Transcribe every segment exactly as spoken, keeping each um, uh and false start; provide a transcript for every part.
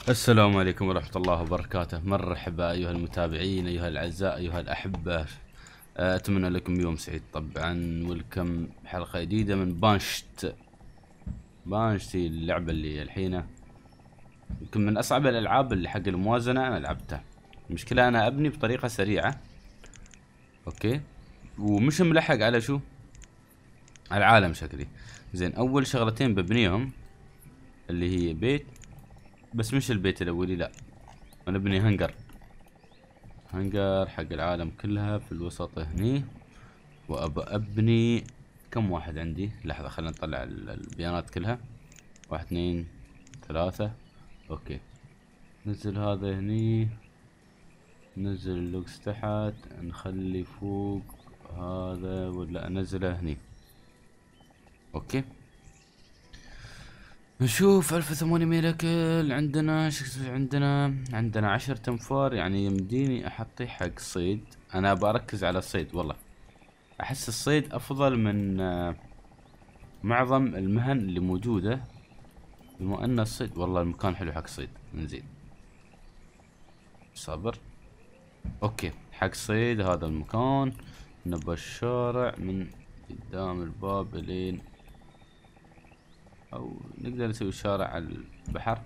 السلام عليكم ورحمة الله وبركاته. مرحبا أيها المتابعين، أيها الأعزاء، أيها الأحبة. أتمنى لكم يوم سعيد. طبعا ولكم حلقة جديدة من بانشت. بانشت هي اللعبة اللي الحين يمكن من أصعب الألعاب اللي حق الموازنة أنا لعبتها. المشكلة أنا أبني بطريقة سريعة، أوكي، ومش ملحق على شو العالم شكلي. زين، أول شغلتين ببنيهم اللي هي بيت، بس مش البيت الأولي، لا، أنا أبني هنجر هنجر حق العالم كلها في الوسط هني. وابى ابني كم واحد عندي؟ لحظة خلينا نطلع البيانات كلها. واحد اثنين ثلاثة. اوكي، نزل هذا هني، نزل اللوكس تحت، نخلي فوق هذا ولا انزله هني. اوكي، نشوف ألف وثمانمية لكل. عندنا ش- عندنا عندنا عشر تنفار، يعني يمديني احطي حق صيد. انا بركز على الصيد والله، احس الصيد افضل من آه، معظم المهن اللي موجودة. بما ان الصيد والله المكان حلو حق صيد. نزيد صبر. اوكي، حق صيد هذا المكان. نبى الشارع من قدام الباب الين، او نقدر نسوي شارع على البحر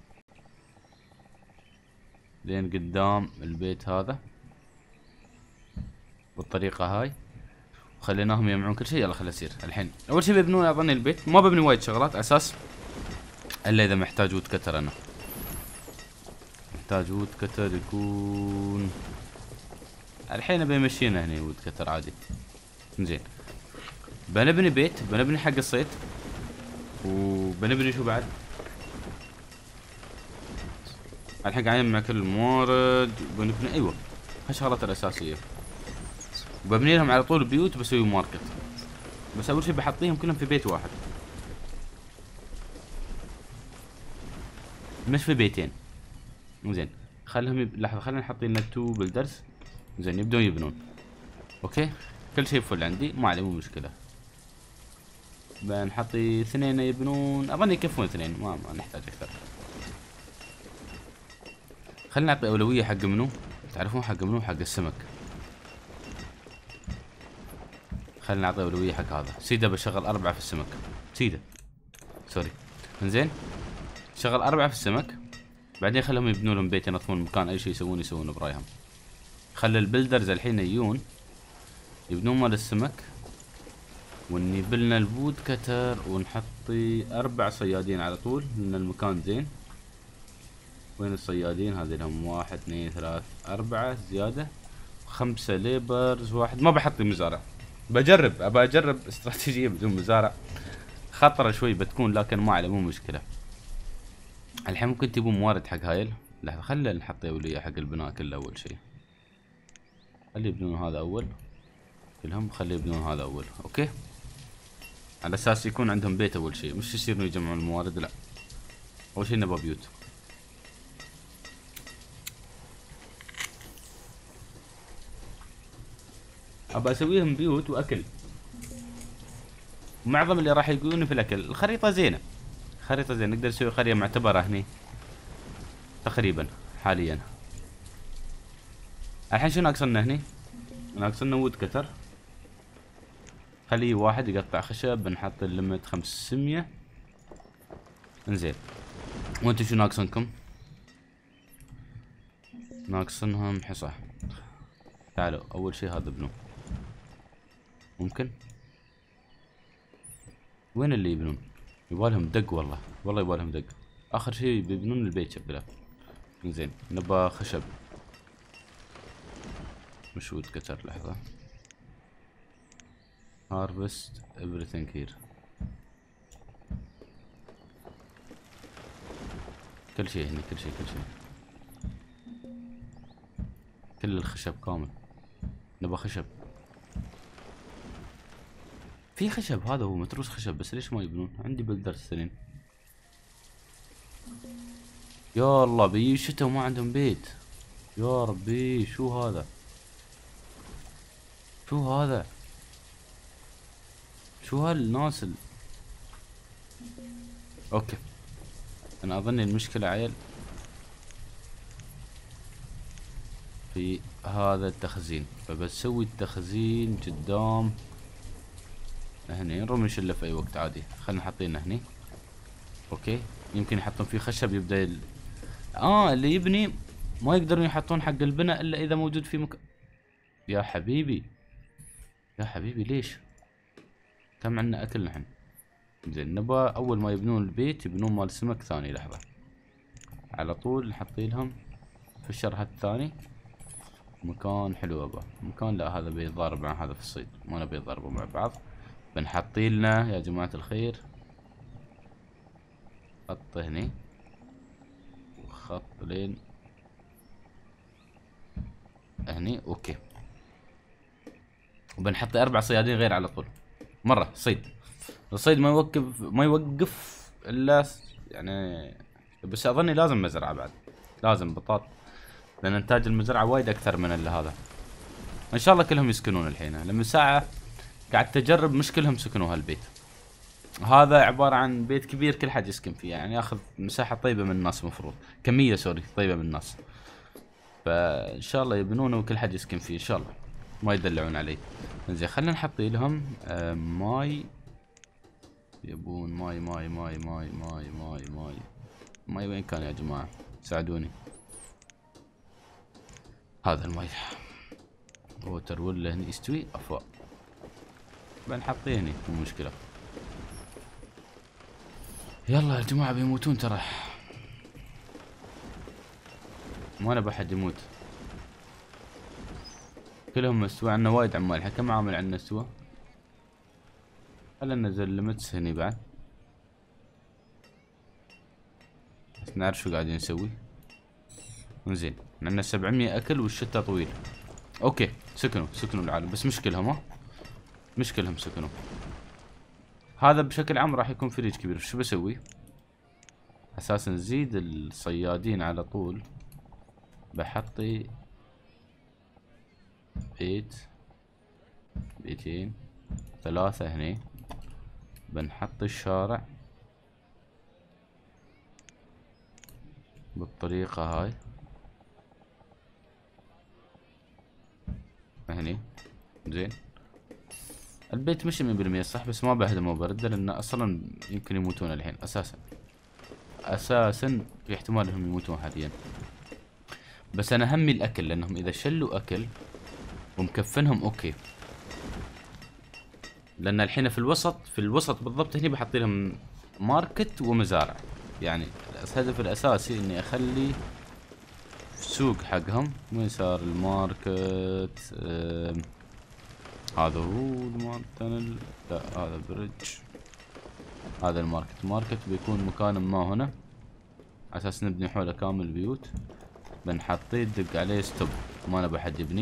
لين قدام البيت هذا بالطريقة هاي، وخليناهم يجمعون كل شيء. يلا خلينا نسير الحين. اول شيء بيبنون اظني البيت، ما ببني وايد شغلات اساس الا اذا محتاج وود كتر. انا محتاج وود كتر يكون الحين بيمشينا هني وود كتر عادي. زين، بنبني بيت، بنبني حق الصيد، وبنبني شو بعد؟ الحين قاعدين مع كل الموارد بنبني، ايوه، هالشغلات الاساسيه. وببني لهم على طول بيوت، بسوي ماركت. بس اول شيء بحطيهم كلهم في بيت واحد، مش في بيتين. زين، خلهم يب... لحظه، خلينا نحط لنا تو بلدرز. زين، يبدون يبنون. اوكي، كل شيء فل عندي، ما عليه، مو مشكله. بنحط اثنين يبنون، اظن يكفون اثنين، ما, ما نحتاج اكثر. خلينا نعطي اولويه حق منو؟ تعرفون حق منو؟ حق السمك. خلينا نعطي اولويه حق هذا. سيدا بشغل اربعه في السمك. سيدا، سوري. انزين، شغل اربعه في السمك، بعدين خلهم يبنون لهم بيت، ينظفون المكان، اي شيء يسوون يسوونه برايهم. خلي البلدرز الحين يجون يبنون مال السمك، ونجيب لنا البود كتر، ونحطي اربع صيادين على طول لان المكان زين. وين الصيادين؟ هذي لهم واحد اثنين ثلاث اربعة زيادة. خمسة ليبرز، واحد ما بحط مزارع. بجرب، ابى اجرب استراتيجية بدون مزارع، خطرة شوي بتكون، لكن ما عليه، مو مشكلة. الحين ممكن تبون موارد حق هايل. لحظة، خلي نحط اولية حق البناء كله اول شيء. خلي يبنون هذا اول كلهم، خلي يبنون هذا اول. اوكي، على اساس يكون عندهم بيت اول شيء، مش يصيرون يجمعون الموارد، لا. اول شيء نبغى بيوت. ابى اسويهم بيوت واكل. معظم اللي راح يقولون في الاكل. الخريطة زينة، خريطة زينة، نقدر نسوي قرية معتبرة هني تقريبا حاليا. الحين شو ناقصنا هني؟ ناقصنا وود كتر. خليه واحد يقطع خشب، بنحط الليمت خمسمية. انزين، وانتم شو ناقصنكم؟ ناقصنهم حصى. تعالوا اول شيء هذا ابنوه. ممكن. وين اللي يبنون؟ يبالهم دق، والله والله يبالهم دق. اخر شيء بيبنون البيت شبله. زين، نبى خشب، مش وود كتر. لحظة، harvest everything here. كل شيء هنا، كل شيء كل شيء، كل الخشب كامل. نبى خشب، في خشب، هذا هو متروس خشب، بس ليش ما يبنون؟ عندي بلدر سنين. يا الله، بيجي الشتا وما عندهم بيت. يا ربي، شو هذا؟ شو هذا؟ شو هالناس ال... اوكي، انا اظن المشكلة عيل في هذا التخزين، فبسوي التخزين قدام هني. نرمي نشله في اي وقت عادي. خلينا حاطينه هني. اوكي، يمكن يحطون فيه خشب يبدا ال... اه اللي يبني ما يقدرون يحطون حق البناء الا اذا موجود في مكان. يا حبيبي يا حبيبي ليش؟ كم عندنا اكل نحن. زين، نبى اول ما يبنون البيت يبنون مال سمك ثاني. لحظة، على طول نحط لهم في الشرح الثاني مكان حلو. ابا مكان، لا هذا بيتضارب مع هذا في الصيد، ما نبي يتضاربوا مع بعض. بنحط لنا يا جماعة الخير خط هني وخط لين هني. اوكي، وبنحط اربع صيادين غير على طول مرة صيد. الصيد ما يوقف ما يوقف الا يعني، بس اظني لازم مزرعة بعد، لازم بطاط، لان انتاج المزرعة وايد اكثر من اللي هذا. ان شاء الله كلهم يسكنون الحين. لما ساعة قاعد تجرب مش كلهم سكنوا هالبيت. هذا عبارة عن بيت كبير كل حد يسكن فيه، يعني ياخذ مساحة طيبة من الناس، مفروض كمية سوري طيبة من الناس. فان شاء الله يبنونه وكل حد يسكن فيه ان شاء الله، ما يدلعون علي. زين، خلينا نحط لهم آه ماي. يبون ماي ماي ماي ماي ماي ماي ماي ماي وين كان يا جماعة؟ ساعدوني. هذا الماي ووتر ولا هني يستوي افا. بنحطيه هني مو مشكلة. يلا يا جماعة بيموتون ترى، ما نبي احد يموت. كلهم مستوى. عنا وايد عمال الحين. كم عامل عندنا استوى؟ خلينا ننزل ليمتس هني بعد بس نعرف شو قاعدين نسوي. زين، عندنا سبعمية اكل والشتاء طويل. اوكي، سكنوا سكنوا العالم، بس مش كلهم. ها مش كلهم سكنوا. هذا بشكل عام راح يكون فريج كبير. شو بسوي؟ اساسا نزيد الصيادين على طول. بحطي بيت، بيتين، ثلاثة هني. بنحط الشارع بالطريقة هاي هني. زين، البيت مش مية بالمية صح، بس ما بهدمه وبرده لان اصلا يمكن يموتون الحين. اساسا اساسا في احتمال انهم يموتون حاليا، بس انا همي الاكل، لانهم اذا شلوا اكل ومكفنهم اوكي. لان الحين في الوسط في الوسط بالضبط هني بحط لهم ماركت ومزارع. يعني الهدف الاساسي اني اخلي سوق حقهم. وين صار الماركت؟ آه هذا هو الماركت. لا هذا بريدج. هذا الماركت. ماركت بيكون مكان ما هنا على اساس نبني حوله كامل بيوت. بنحطيه دق عليه ستوب، ما نبي حد يبني.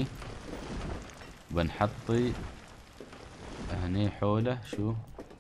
بنحطي هني حوله شو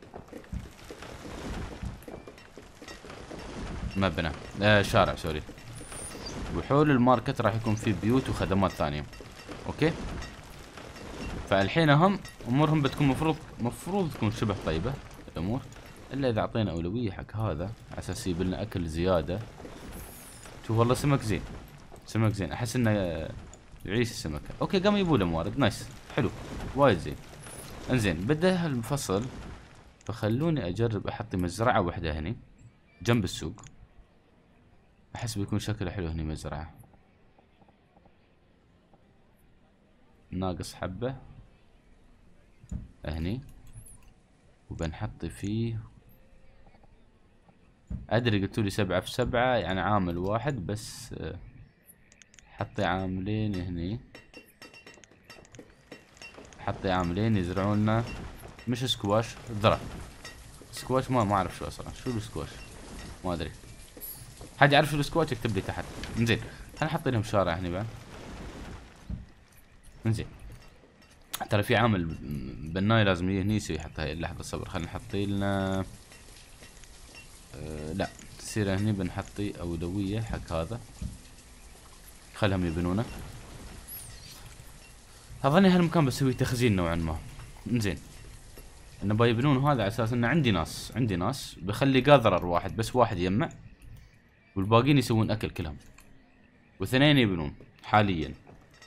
مبنى آه شارع سوري. وحول الماركت راح يكون فيه بيوت وخدمات ثانية. اوكي، فالحين هم امورهم بتكون مفروض مفروض تكون شبه طيبة الامور، الا اذا اعطينا اولوية حق هذا على اساس يجيب لنا اكل زيادة. شوف والله سمك زين، سمك زين. احس انه يعيش السمك. اوكي، قام يبوا له موارد. نايس، حلو، وايد زين. انزين، بدا هالفصل فخلوني اجرب احط مزرعة واحدة هني جنب السوق. احس بيكون شكله حلو هني مزرعة. ناقص حبة هني، وبنحط فيه ادري قلتولي سبعة في سبعة يعني عامل واحد، بس حطي عاملين هني. حطي عاملين يزرعون لنا مش سكواش، ذرة. سكواش ما ما اعرف شو اصلا. شو السكواش؟ ما ادري. حد يعرف شو السكواش يكتب لي تحت. انزين، خلينا نحط لهم شارع هني بعد. انزين، ترى في عامل بناي لازم يجي هني يسوي. يحط هاي لحظة صبر. خلينا نحط لنا أه لا تصير هني. بنحطي اولوية حق هذا، خلهم يبنونه. اظني هالمكان بسوي تخزين نوعا ما. انزين، انه بيبنون هذا على اساس انه عندي ناس عندي ناس بخلي قاذرر واحد بس، واحد يجمع والباقيين يسوون اكل كلهم، واثنين يبنون حاليا.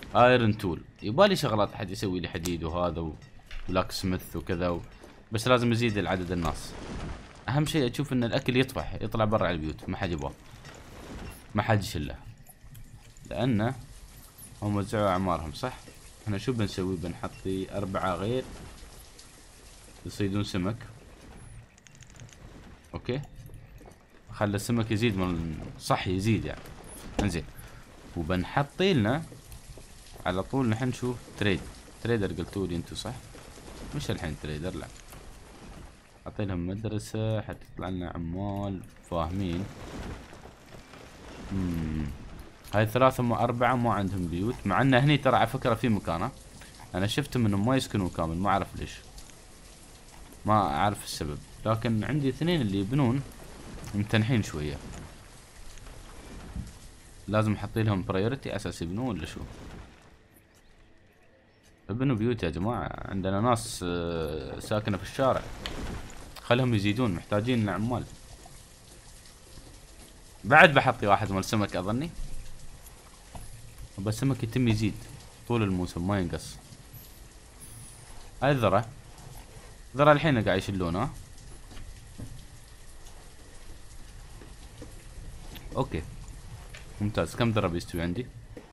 ايرون تول، يبالي شغلات حد يسوي لي حديد وهذا وبلاك سميث وكذا و... بس لازم ازيد العدد الناس. اهم شيء اشوف ان الاكل يطفح يطلع برا على البيوت، ما حد يبغاه، ما حد يشله، لانه هم وزعوا اعمارهم صح. احنا شو بنسوي؟ بنحطي اربعة غير يصيدون سمك. اوكي خلى السمك يزيد من صح يزيد يعني. انزين وبنحطي لنا على طول نحن شو تريد. تريدر قلتوا لي انتم صح؟ مش الحين تريدر، لا اعطي لهم مدرسة حتى يطلع لنا عمال فاهمين. امم هاي ثلاثة مو أربعة ما عندهم بيوت، مع ان هني ترى على فكرة في مكانه انا شفتهم انهم ما يسكنوا كامل، ما اعرف ليش، ما اعرف السبب، لكن عندي اثنين اللي يبنون ممتنحين شوية، لازم احط لهم برايورتي اساس يبنون ولا شو؟ ابنوا بيوت يا جماعة، عندنا ناس ساكنة في الشارع، خلهم يزيدون، محتاجين عمال. بعد بحطي واحد مال سمك اظني، بس السمك يتم يزيد طول الموسم ما ينقص. هاي الذرة، ذرة الحين قاعد يشلونها. اوكي ممتاز. كم ذرة بيستوي عندي؟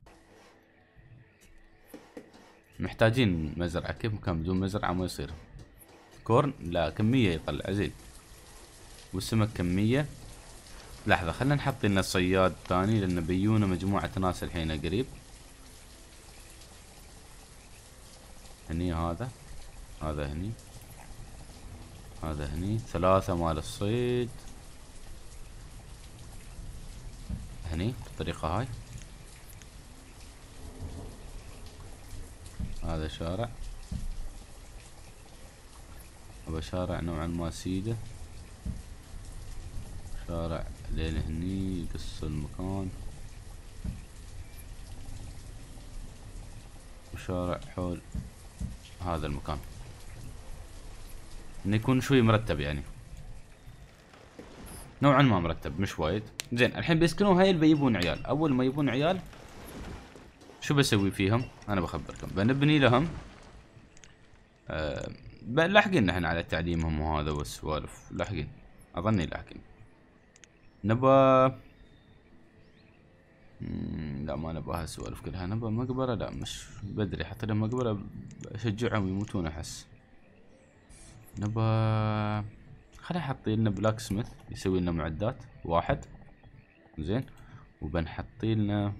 محتاجين مزرعة، كيف مكان بدون مزرعة ما يصير. كورن لا كمية يطلع زين، والسمك كمية. لحظة خلينا نحط لنا صياد ثاني لان بيونا مجموعة ناس الحين قريب. هني هذا، هذا هني، هذا هني، ثلاثة مال الصيد هني بالطريقة هاي. هذا شارع، هذا شارع نوعا ما سيده، شارع لين هني يقص المكان، وشارع حول هذا المكان، انه يكون شوي مرتب يعني، نوعا ما مرتب مش وايد. زين الحين بيسكنون هاي اللي بيجيبون عيال. اول ما يجيبون عيال شو بسوي فيهم؟ انا بخبركم. بنبني لهم أه لاحقين نحن على تعليمهم وهذا والسوالف، لاحقين اظني لاحقين. نبا لا ما نبغى هالسوالف كلها، نبغى مقبرة، لا مش بدري حط لهم مقبرة اشجعهم يموتون احس. نبغى خلينا نحط لنا بلاك سميث يسوي لنا معدات واحد زين، وبنحط لنا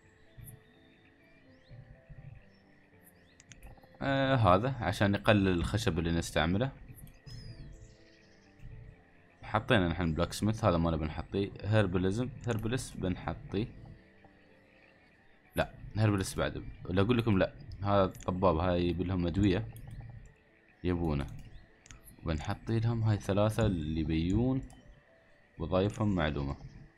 آه هذا عشان يقلل الخشب اللي نستعمله. حطينا نحن بلاك سميث، هذا ما نبي نحطيه. هربلزم هربلس بنحطيه، لا هربلس بعد ولا اقول لكم لا، هذا الطباب هاي يبي لهم ادويه يبونه، وبنحط لهم هاي ثلاثة اللي بيون وظايفهم معلومة.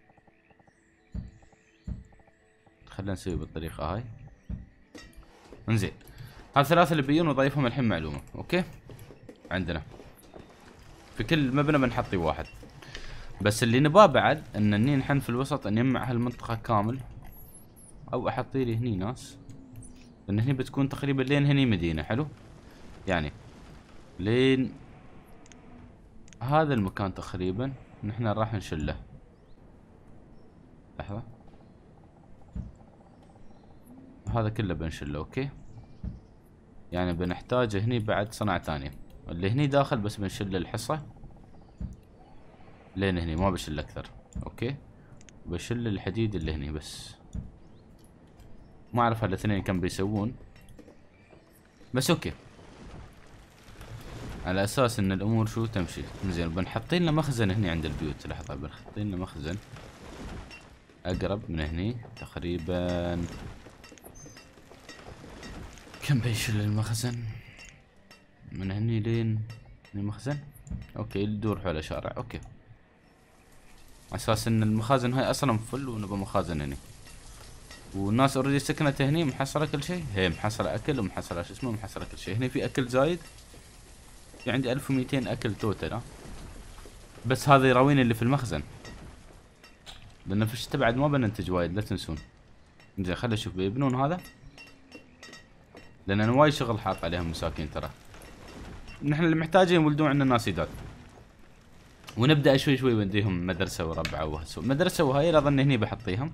خلينا نسوي بالطريقة هاي. انزين هاي ثلاثة اللي بيون وظايفهم الحين معلومة. اوكي عندنا في كل مبنى بنحطي واحد، بس اللي نباه بعد ان اني نحن في الوسط نجمع هالمنطقة كامل، او احطي لي هني ناس، لان هني بتكون تقريبا لين هني مدينة. حلو يعني لين هذا المكان تقريبا نحن راح نشله. لحظة هذا كله بنشله. اوكي يعني بنحتاج هني بعد صنعة ثانية، اللي هني داخل بس بنشل الحصة لين هني، ما بشل اكثر. اوكي بشل الحديد اللي هني بس، ما اعرف هالاثنين كم بيسوون بس اوكي، على اساس ان الامور شو تمشي. زين بنحط لنا مخزن هني عند البيوت. لحظة بنحط لنا مخزن اقرب من هني تقريبا. كم بيشل المخزن من هني لين المخزن؟ اوكي يدور حول شارع. اوكي اساس ان المخازن هاي اصلا فل ونبغى مخازن هني، والناس اوريدي سكنت هني محصله كل شيء، هي محصله اكل ومحصله شو اسمه محصله كل شيء. هني في اكل زايد، في عندي ألف ومئتين اكل توتال، ها بس هذا يراوين اللي في المخزن، لان في الشتا بعد ما بننتج وايد لا تنسون. زين خلي اشوف بيبنون هذا. لان انا وايد شغل حاط عليهم مساكين ترى. نحن اللي محتاجين يولدون عندنا ناس جداد. ونبدا شوي شوي بنديهم مدرسه وربعه وهالسوق. مدرسه وهاي اظن هني بحطيهم.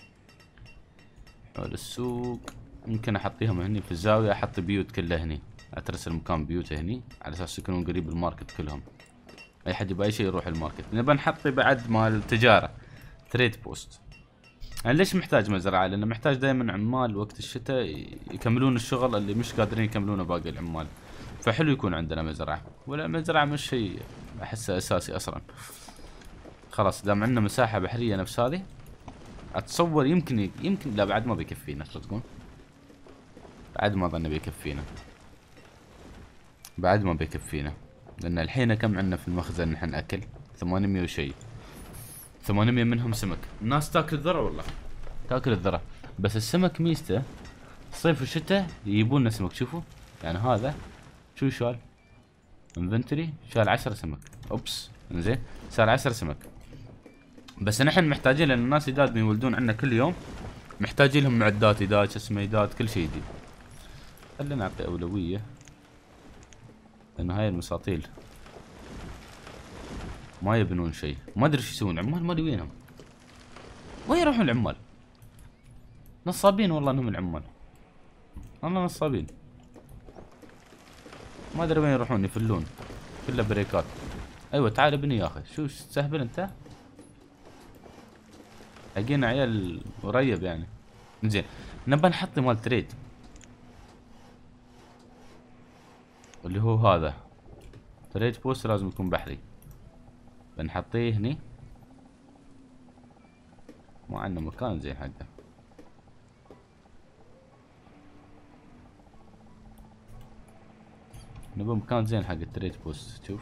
حول السوق ممكن احطيهم هني في الزاويه، احط بيوت كلها هني، اترسل مكان بيوت هني على اساس يكونون قريب الماركت كلهم. اي حد يبغى اي شيء يروح الماركت. نبى نحط بعد مال التجاره تريد بوست. انا ليش محتاج مزرعه؟ لانه محتاج دائما عمال وقت الشتاء يكملون الشغل اللي مش قادرين يكملونه باقي العمال. فحلو يكون عندنا مزرعه، ولا مزرعه مش شيء احسه اساسي اصلا. خلاص دام عندنا مساحه بحريه نفس هذه، اتصور يمكن يمكن لا بعد ما بيكفينا. تصدقون بعد ما اظن بيكفينا، بعد ما بيكفينا. لان الحين كم عندنا في المخزن نحن اكل؟ ثمانمية وشيء. ثمانمية منهم سمك. الناس تاكل الذره والله، تاكل الذره. بس السمك ميزته صيف وشتاء يجيبون لنا سمك. شوفوا يعني هذا شو شال انفنتوري، شال عشرة سمك. اوبس انزين صار عشرة سمك. بس نحن محتاجين، لان الناس جداد بيولدون عندنا كل يوم، محتاجين لهم معدات جداد، شو اسمه جداد، كل شيء جديد. خلينا نعطي اولويه، لان هاي المساطيل ما يبنون شيء. ما ادري ايش يسوون العمال، ما ادري وينهم، وين يروحون العمال؟ نصابين والله انهم العمال، والله نصابين. ما ادري وين يروحون، يفلون كله بريكات. ايوه تعال ابني يا اخي، شو تستهبل انت؟ لقينا عيال قريب يعني. زين نبى نحط مال تريد اللي هو هذا تريد بوست، لازم يكون بحري. بنحطيه هني، ما عندنا مكان زين حقه. نبى مكان زين حق التريد بوست. شوف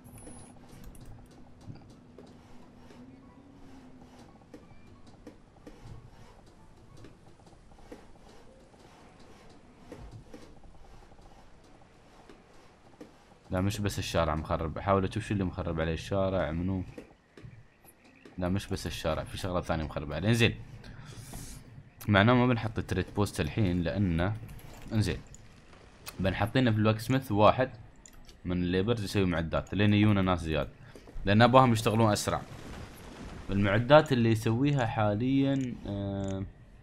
لا مش بس الشارع مخرب، احاول اشوف شو اللي مخرب عليه الشارع منو. لا مش بس الشارع، في شغله ثانيه مخرب عليه. انزين معناه ما بنحط التريد بوست الحين، لانه انزين بنحطينا في الوك سميث واحد من الليبرز يسوي معدات لين يجونا ناس زياده، لان اباهم يشتغلون اسرع. المعدات اللي يسويها حاليا آه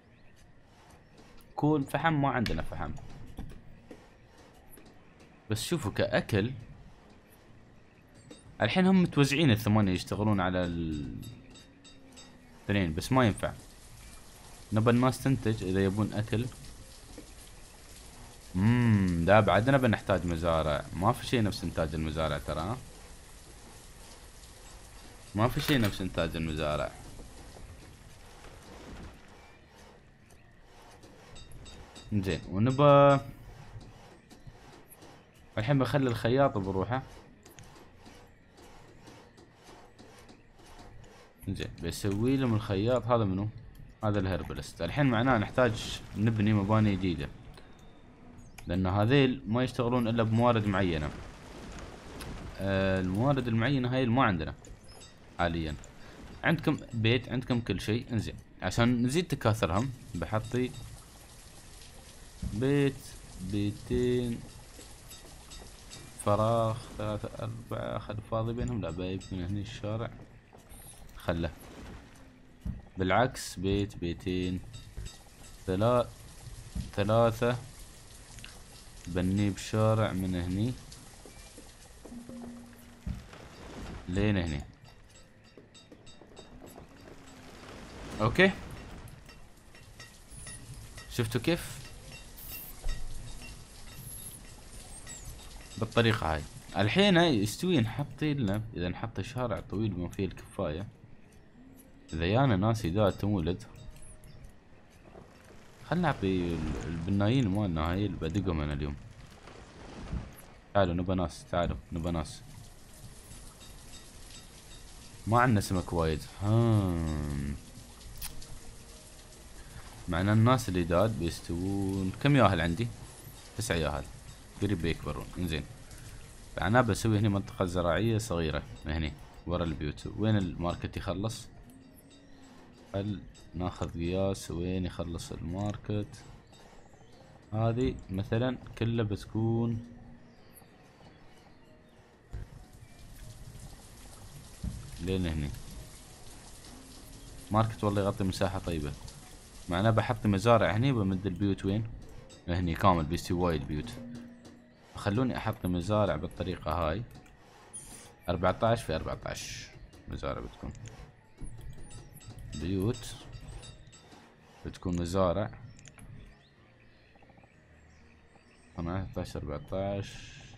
كون فحم، ما عندنا فحم. بس شوفوا كأكل الحين هم متوزعين الثمانية يشتغلون على الاثنين، بس ما ينفع. نبى الناس تنتج اذا يبون اكل. امم لا بعدنا بنحتاج مزارع. ما في شيء نفس انتاج المزارع ترى، ما في شيء نفس انتاج المزارع. زين ونبى الحين بخلي الخياط بروحه. زين بيسوي لهم الخياط. هذا منو؟ هذا الهربلست. الحين معناه نحتاج نبني مباني جديدة، لان هذيل ما يشتغلون الا بموارد معينة. آه الموارد المعينة هاي اللي ما عندنا حاليا. عندكم بيت، عندكم كل شيء. انزين عشان نزيد تكاثرهم بحطي بيت، بيتين، فراغ، ثلاثة أربعة. خل فاضي بينهم، لا بايب من هني الشارع خله. بالعكس بيت، بيتين، ثلاث ثلاثة بنيه بشارع من هني لين هني. اوكي شفتوا كيف؟ بالطريقة هاي. الحين يستوي نحطي لنا، اذا نحط شارع طويل بما فيه الكفاية، اذا يانا ناس جداد تولد، خلنا نعطي البنايين مالنا هاي اللي بدقهم انا اليوم. تعالوا نبى ناس، تعالوا نبى ناس. ما عندنا سمك وايد. هام معنى الناس الجداد بيستوون. كم ياهل عندي؟ تسع ياهل، قريب بيكبرون. انزين معناه بسوي هني منطقة زراعية صغيرة هني ورا البيوت. وين الماركت يخلص؟ هل ناخذ قياس وين يخلص الماركت؟ هذه مثلا كلها بتكون لين هني. ماركت والله يغطي مساحة طيبة. معناه بحط مزارع هني وبمد البيوت وين؟ هني كامل بيستوي وايد بيوت. خلوني احط مزارع بالطريقة هاي. أربعة عشر في أربعة عشر مزارع بتكون. بيوت بتكون مزارع. ثمانية عشر أربعة عشر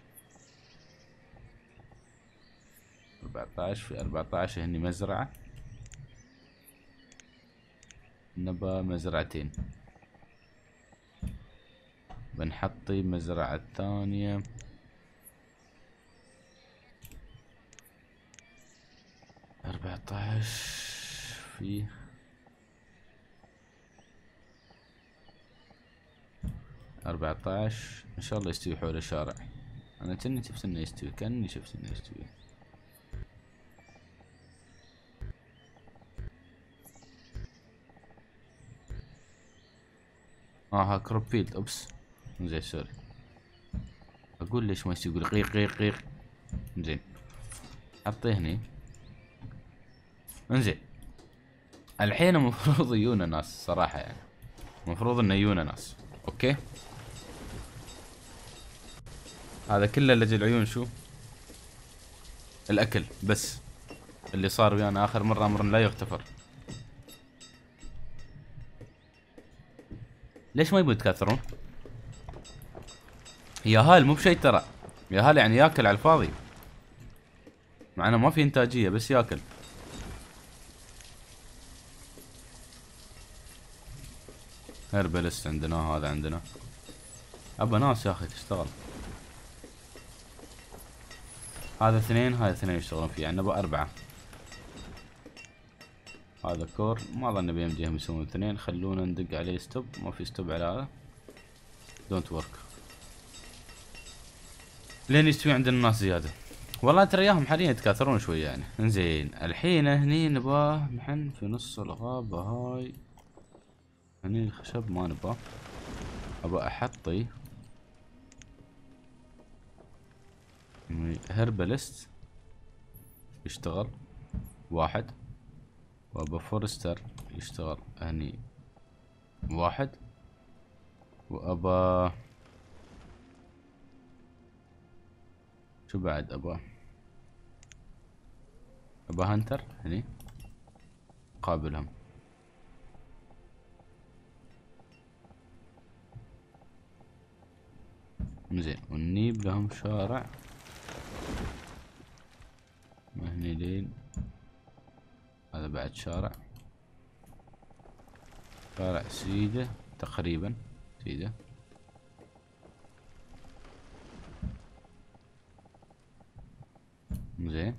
أربعة عشر في أربعة عشر هني مزرعة. نبى مزرعتين. بنحطي مزرعة الثانية. أربعة عشر في أربعة عشر إن شاء الله يستوي حول الشارع. أنا كني شفت إنه يستوي، كأني شفت إنه يستوي. آه ها كروب فيلد. أوبس زين سوري. أقول ليش ما يستوي، يقول غيق غيق غيق. زين حطيه هني. انزين الحين المفروض يجونا ناس صراحة، يعني المفروض انه يجونا ناس. اوكي هذا كله لجل العيون شو الاكل بس اللي صار ويانا اخر مرة امر لا يغتفر. ليش ما يبون يتكاثرون؟ يا هال مو بشيء ترى، يا هال يعني ياكل على الفاضي، مع انه ما في انتاجية بس ياكل. هربلست عندنا، هذا عندنا. ابا ناس يا اخي تشتغل. هذا اثنين، هذا اثنين يشتغلون فيه، يعني نبغى اربعة. هذا كور ما ظن بيمديهم يسوون اثنين. خلونا ندق عليه ستوب. ما في ستوب على هذا. دونت ورك لين يستوي عندنا ناس زيادة. والله ترى اياهم حاليا يتكاثرون شوي يعني. انزين الحين هني نباه نحن في نص الغابة هاي. هني الخشب ما نباه. ابى احطي هربلست يشتغل واحد، وابى فورستر يشتغل هني واحد، وابى شو بعد ابى ابى هانتر هني قابلهم. زين ونجيب لهم شارع من هني لين هذا بعد شارع. شارع سيده تقريبا سيده. زين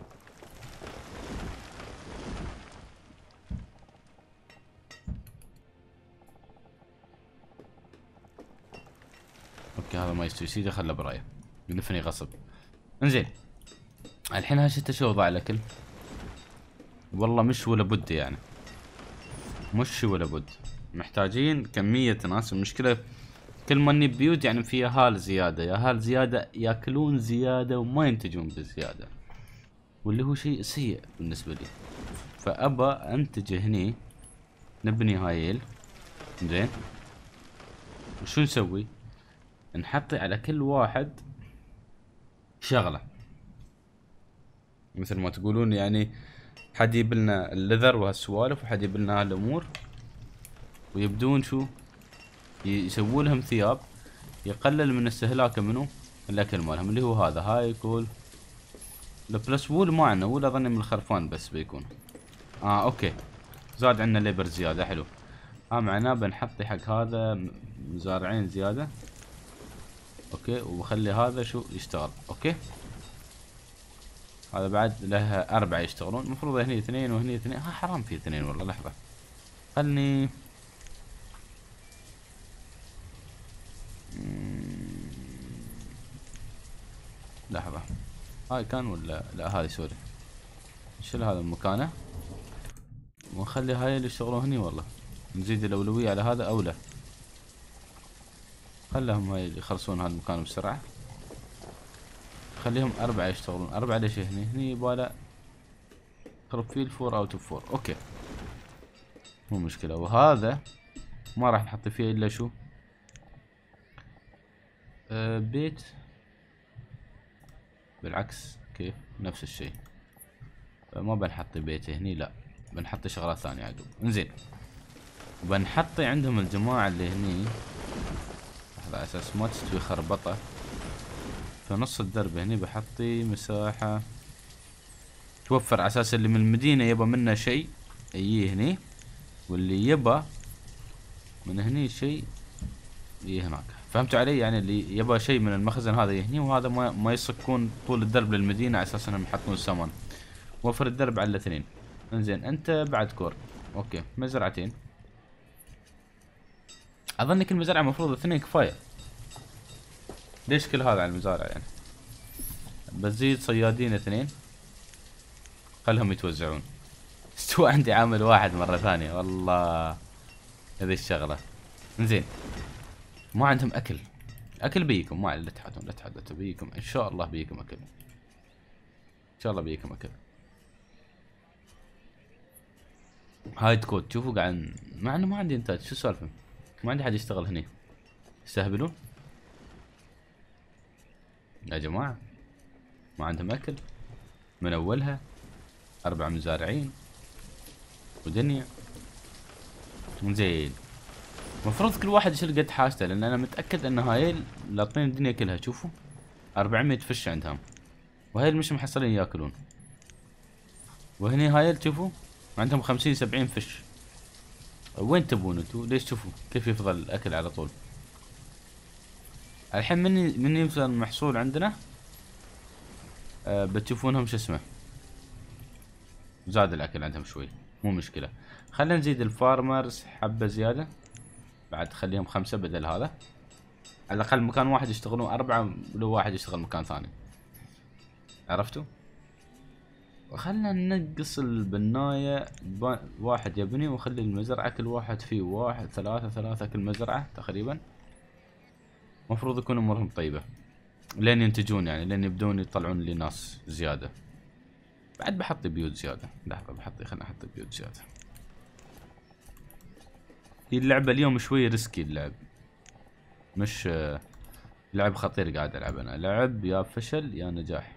اوكي هذا ما يستوي سيده، خله برايه يلفني غصب. انزين الحين هالشتا شو وضع الاكل؟ والله مش ولا بد يعني، مش ولا بد. محتاجين كمية ناس. المشكلة كل ما نجيب بيوت يعني فيها هال زيادة، يا هال زيادة ياكلون زيادة وما ينتجون بزيادة، واللي هو شيء سيء بالنسبة لي. فأبى أنتج هني نبني هايل. زين وشو نسوي؟ نحطي على كل واحد شغلة مثل ما تقولون، يعني حد يجيب لنا اللذر وهالسوالف، وحد يجيب لنا هالامور، ويبدون شو يسوون لهم ثياب يقلل من استهلاكه منو الاكل مالهم، اللي هو هذا هاي يقول البلس وول. ما عندنا وول اظني من الخرفان بس بيكون. اه اوكي زاد عندنا ليبر زياده حلو. ها آه معناه بنحطي حق هذا مزارعين زياده. اوكي وبخلي هذا شو يشتغل. اوكي هذا بعد له أربعة يشتغلون. المفروض هني اثنين وهني اثنين. ها حرام في اثنين والله. لحظة خلني لحظة. هاي كان ولا لا؟ هذه سوري. نشيل هذا مكانه ونخلي هاي اللي يشتغلون هني. والله نزيد الأولوية على هذا أولى. خلهم هاي يخلصون هذا المكان بسرعة. خليهم أربعة يشتغلون. أربعة ليش هني؟ هني يباله ترفيل فور أوت أوف فور. أوكي مو مشكلة. وهذا ما راح نحط فيه إلا شو؟ أه بيت. بالعكس كيف؟ نفس الشيء. ما بنحط بيت هني، لا بنحط شغلات ثانية عدو. انزين بنحطي عندهم الجماعة اللي هني على اساس ما تستوي خربطة. في نص الدرب هني بحطي مساحة توفر على اساس اللي من المدينة يبا منه شيء يجي هني، واللي يبا من هني شيء يجي هناك. فهمتوا علي؟ يعني اللي يبا شيء من المخزن هذا يهني، وهذا ما ما يصكون طول الدرب للمدينة على اساس انهم يحطون سمن. وفر الدرب على الاثنين. انزين انت بعد كور. اوكي مزرعتين. اظن كل مزرعة مفروض اثنين كفاية. ليش كل هذا على المزارع يعني؟ بزيد صيادين اثنين. خلهم يتوزعون. استوى عندي عامل واحد مرة ثانية والله. هذه الشغلة. انزين ما عندهم اكل. اكل بيكم ما لا تحدون لا تحدثوا بيكم ان شاء الله بيكم اكل. ان شاء الله بيكم اكل. هايد كود شوفوا قاعد مع انه ما عندي انتاج. شو السالفة؟ ما عندي حد يشتغل هني. يستهبلون يا جماعة. ما عندهم اكل من اولها. اربع مزارعين ودنيا. زين مفروض كل واحد يشيل قد حاجته، لان انا متاكد ان هاي لاطين الدنيا كلها. شوفوا أربعمية فش عندهم، وهاي مش محصلين ياكلون. وهني هاي تشوفوا عندهم خمسين سبعين فش. وين تبون انتو؟ ليش تشوفوا كيف يفضل الاكل على طول؟ الحين مني مني يوصل المحصول عندنا. أه بتشوفونهم شو اسمه زاد الاكل عندهم شوي. مو مشكلة. خلينا نزيد الفارمرز حبة زيادة. بعد خليهم خمسة بدل هذا. على الاقل مكان واحد يشتغلون اربعة، ولو واحد يشتغل مكان ثاني. عرفتوا؟ وخلنا ننقص البناية. واحد يبني وخلي المزرعة كل واحد فيه واحد ثلاثة ثلاثة كل مزرعة تقريبا. مفروض يكون امورهم طيبة لين ينتجون، يعني لين يبدون يطلعون لي ناس زيادة. بعد بحط بيوت زيادة. لحظة بحط خلنا احط بيوت زيادة. هي اللعبة اليوم شوي ريسكي. اللعب مش لعب خطير قاعد العب انا. لعب يا فشل يا نجاح.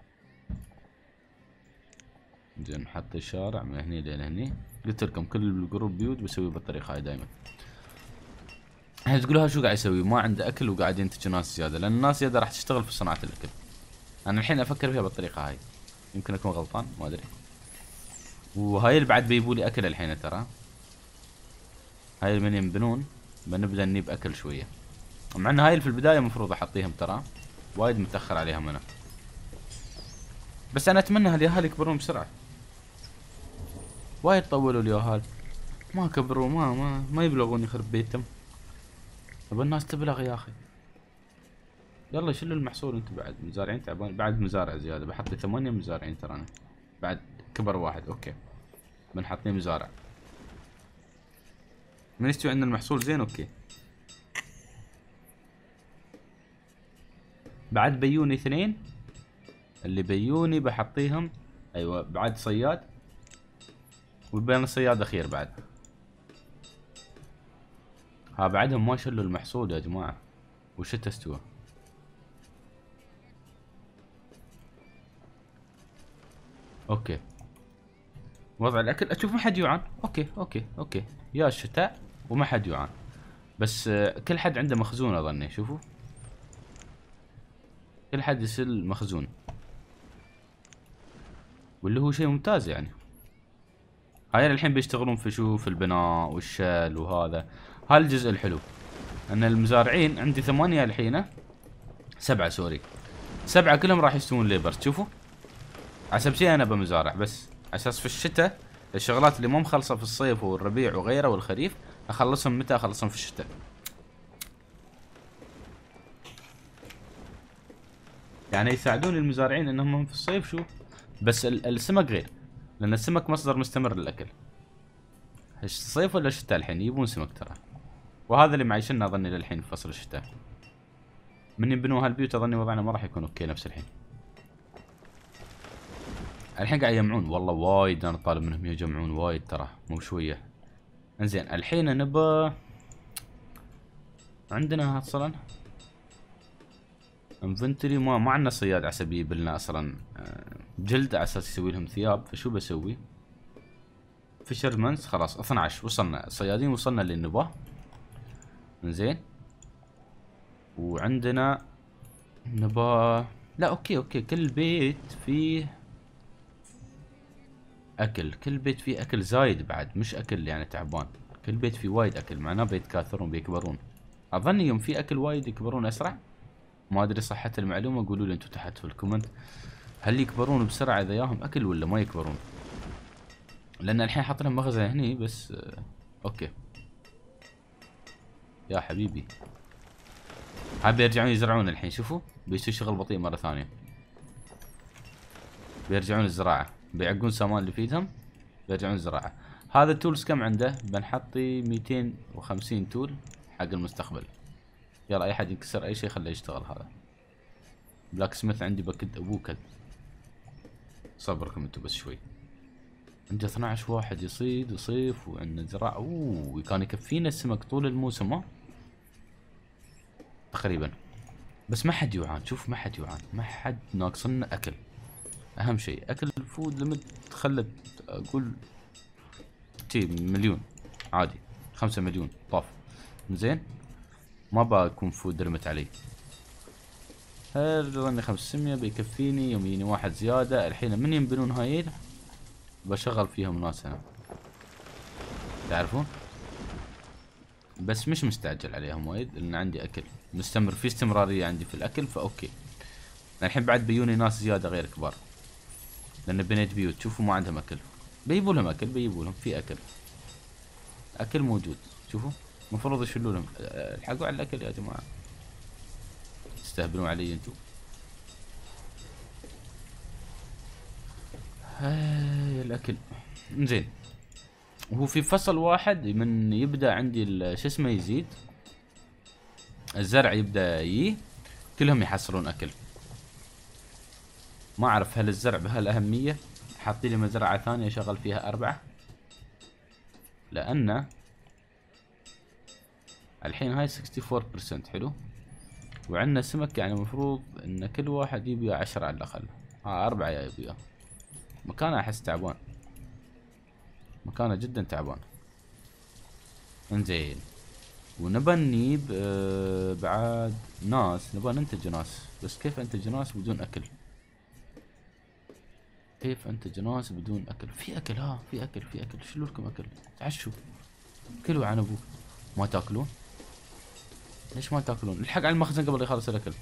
زين نحط الشارع من هني لين هني. قلت لكم كل الجروب بيوت بسوي بالطريقة هاي دايما. الحين تقولها شو قاعد يسوي؟ ما عنده اكل وقاعد ينتج ناس زيادة، لان الناس زيادة راح تشتغل في صناعة الاكل. انا الحين افكر فيها بالطريقة هاي. يمكن اكون غلطان ما ادري. وهاي اللي بعد بيجيبوا لي اكل الحين ترى. هاي من ينبنون بنبدا نجيب اكل شويه. مع ان هاي اللي في البدايه المفروض احطيهم ترى. وايد متاخر عليهم انا. بس انا اتمنى هالياهال يكبرون بسرعه. وايد طولوا الياهال ما كبروا. ما ما ما يبلغون يخرب بيتهم. طب الناس تبلغ يا اخي. يلا شيلوا المحصول انتم بعد. مزارعين تعبان. بعد مزارع زياده. بحط لي ثمانية مزارعين ترى انا. بعد كبر واحد. اوكي بنحط لي مزارع. من يستوي عندنا المحصول زين. اوكي بعد بيوني اثنين. اللي بيوني بحطيهم. ايوه بعد صياد. وبين الصياد اخير بعد. ها بعدهم ما شلوا المحصول يا جماعة. وشتا استوى. اوكي وضع الاكل. اشوف ما حد يوعان. اوكي اوكي اوكي يا الشتاء وما حد يوعان. بس كل حد عنده مخزون اظني. شوفوا كل حد يسل مخزون، واللي هو شيء ممتاز يعني. هاي الحين بيشتغلون في شو؟ في البناء والشال وهذا. هاي الجزء الحلو ان المزارعين عندي ثمانية الحين. سبعة سوري. سبعة كلهم راح يستوون ليبر. تشوفوا حسب شيء انا بمزارع بس على اساس في الشتاء الشغلات اللي مو مخلصة في الصيف والربيع وغيره والخريف اخلصهم. متى اخلصهم؟ في الشتاء. يعني يساعدون المزارعين انهم في الصيف شو. بس السمك غير، لان السمك مصدر مستمر للاكل. الصيف ولا الشتاء الحين يبون سمك ترى. وهذا اللي معيشنا اظني للحين في فصل الشتاء. من يبنوا هالبيوت اظني وضعنا ما راح يكون اوكي نفس الحين. الحين قاعد يجمعون والله وايد، انا طالب منهم يجمعون وايد ترى مو شويه. انزين الحين نبى عندنا اصلا انفنتوري، ما ما عندنا صياد عسى يجيب لنا اصلا جلد على اساس يسوي لهم ثياب. فشو بسوي؟ فيشرمنز خلاص اثنا عشر وصلنا صيادين، وصلنا اللي نباه. انزين وعندنا نبا لا اوكي اوكي كل بيت فيه اكل، كل بيت فيه اكل زايد بعد، مش اكل يعني تعبان. كل بيت فيه وايد اكل، معناه بيتكاثرون بيكبرون. اظن يوم في اكل وايد يكبرون اسرع. ما ادري صحة المعلومة، قولوا لي انتم تحت في الكومنت هل يكبرون بسرعة اذا ياهم اكل ولا ما يكبرون. لان الحين حاط لهم مخزن هني بس. آه اوكي يا حبيبي، هاي بيرجعون يزرعون الحين. شوفوا بيصير شغل بطيء مرة ثانية. بيرجعون الزراعة، بيعقون سامان اللي في ايدهم، بيرجعون الزراعة. هذا التولز كم عنده؟ بنحطي مئتين وخمسين تول حق المستقبل. يلا اي حد ينكسر اي شيء خليه يشتغل. هذا بلاك سميث عندي بكد ابوه كد. صبركم انتم بس شوي. عنده اثنا عشر واحد يصيد وصيف، وعندنا زراعة. اوه كان يكفينا السمك طول الموسم ها تقريبا. بس ما حد يوعان، شوف ما حد يوعان، ما حد ناقصنا اكل. اهم شيء اكل. فود ليمت خلت اقول تي مليون عادي، خمسة مليون طاف. زين ما بكون فود ليمت علي. هل ظني خمسمية بيكفيني يوم يجيني واحد زيادة. الحين من ينبنون هايين بشغل فيهم ناس انا، تعرفون، بس مش مستعجل عليهم وايد لان عندي اكل مستمر، في استمرارية عندي في الاكل فاوكي. الحين بعد بيوني ناس زيادة غير كبار، لان بنيت بيوت شوفوا ما عندهم اكل. بيجيبوا لهم اكل، بيجيبوا لهم في اكل، اكل موجود. شوفوا المفروض يشيلوا لهم. الحقوا على الاكل يا جماعة، تستهبلون علي انتم. هاي الاكل. زين وهو في فصل واحد من يبدا عندي شو اسمه يزيد الزرع، يبدا يي كلهم يحصلون اكل. ما اعرف هل الزرع بهالاهميه. حاطي لي مزرعه ثانيه اشغل فيها اربعه، لان الحين هاي أربعة وستين بالمئة حلو، وعندنا سمك يعني المفروض ان كل واحد يبي عشرة على الاقل. ها اربعه يا يبيها. مكانه احس تعبان، مكانه جدا تعبان. انزين ونبى نجيب آه بعد ناس، نبى ننتج ناس. بس كيف انتج ناس بدون اكل؟ كيف انتج ناس بدون اكل؟ في اكل، ها في اكل في اكل. شيلوا لكم اكل، تعشوا كلوا عن ابوه. ما تاكلون؟ ليش ما تاكلون؟ الحق على المخزن قبل يخلص الاكل.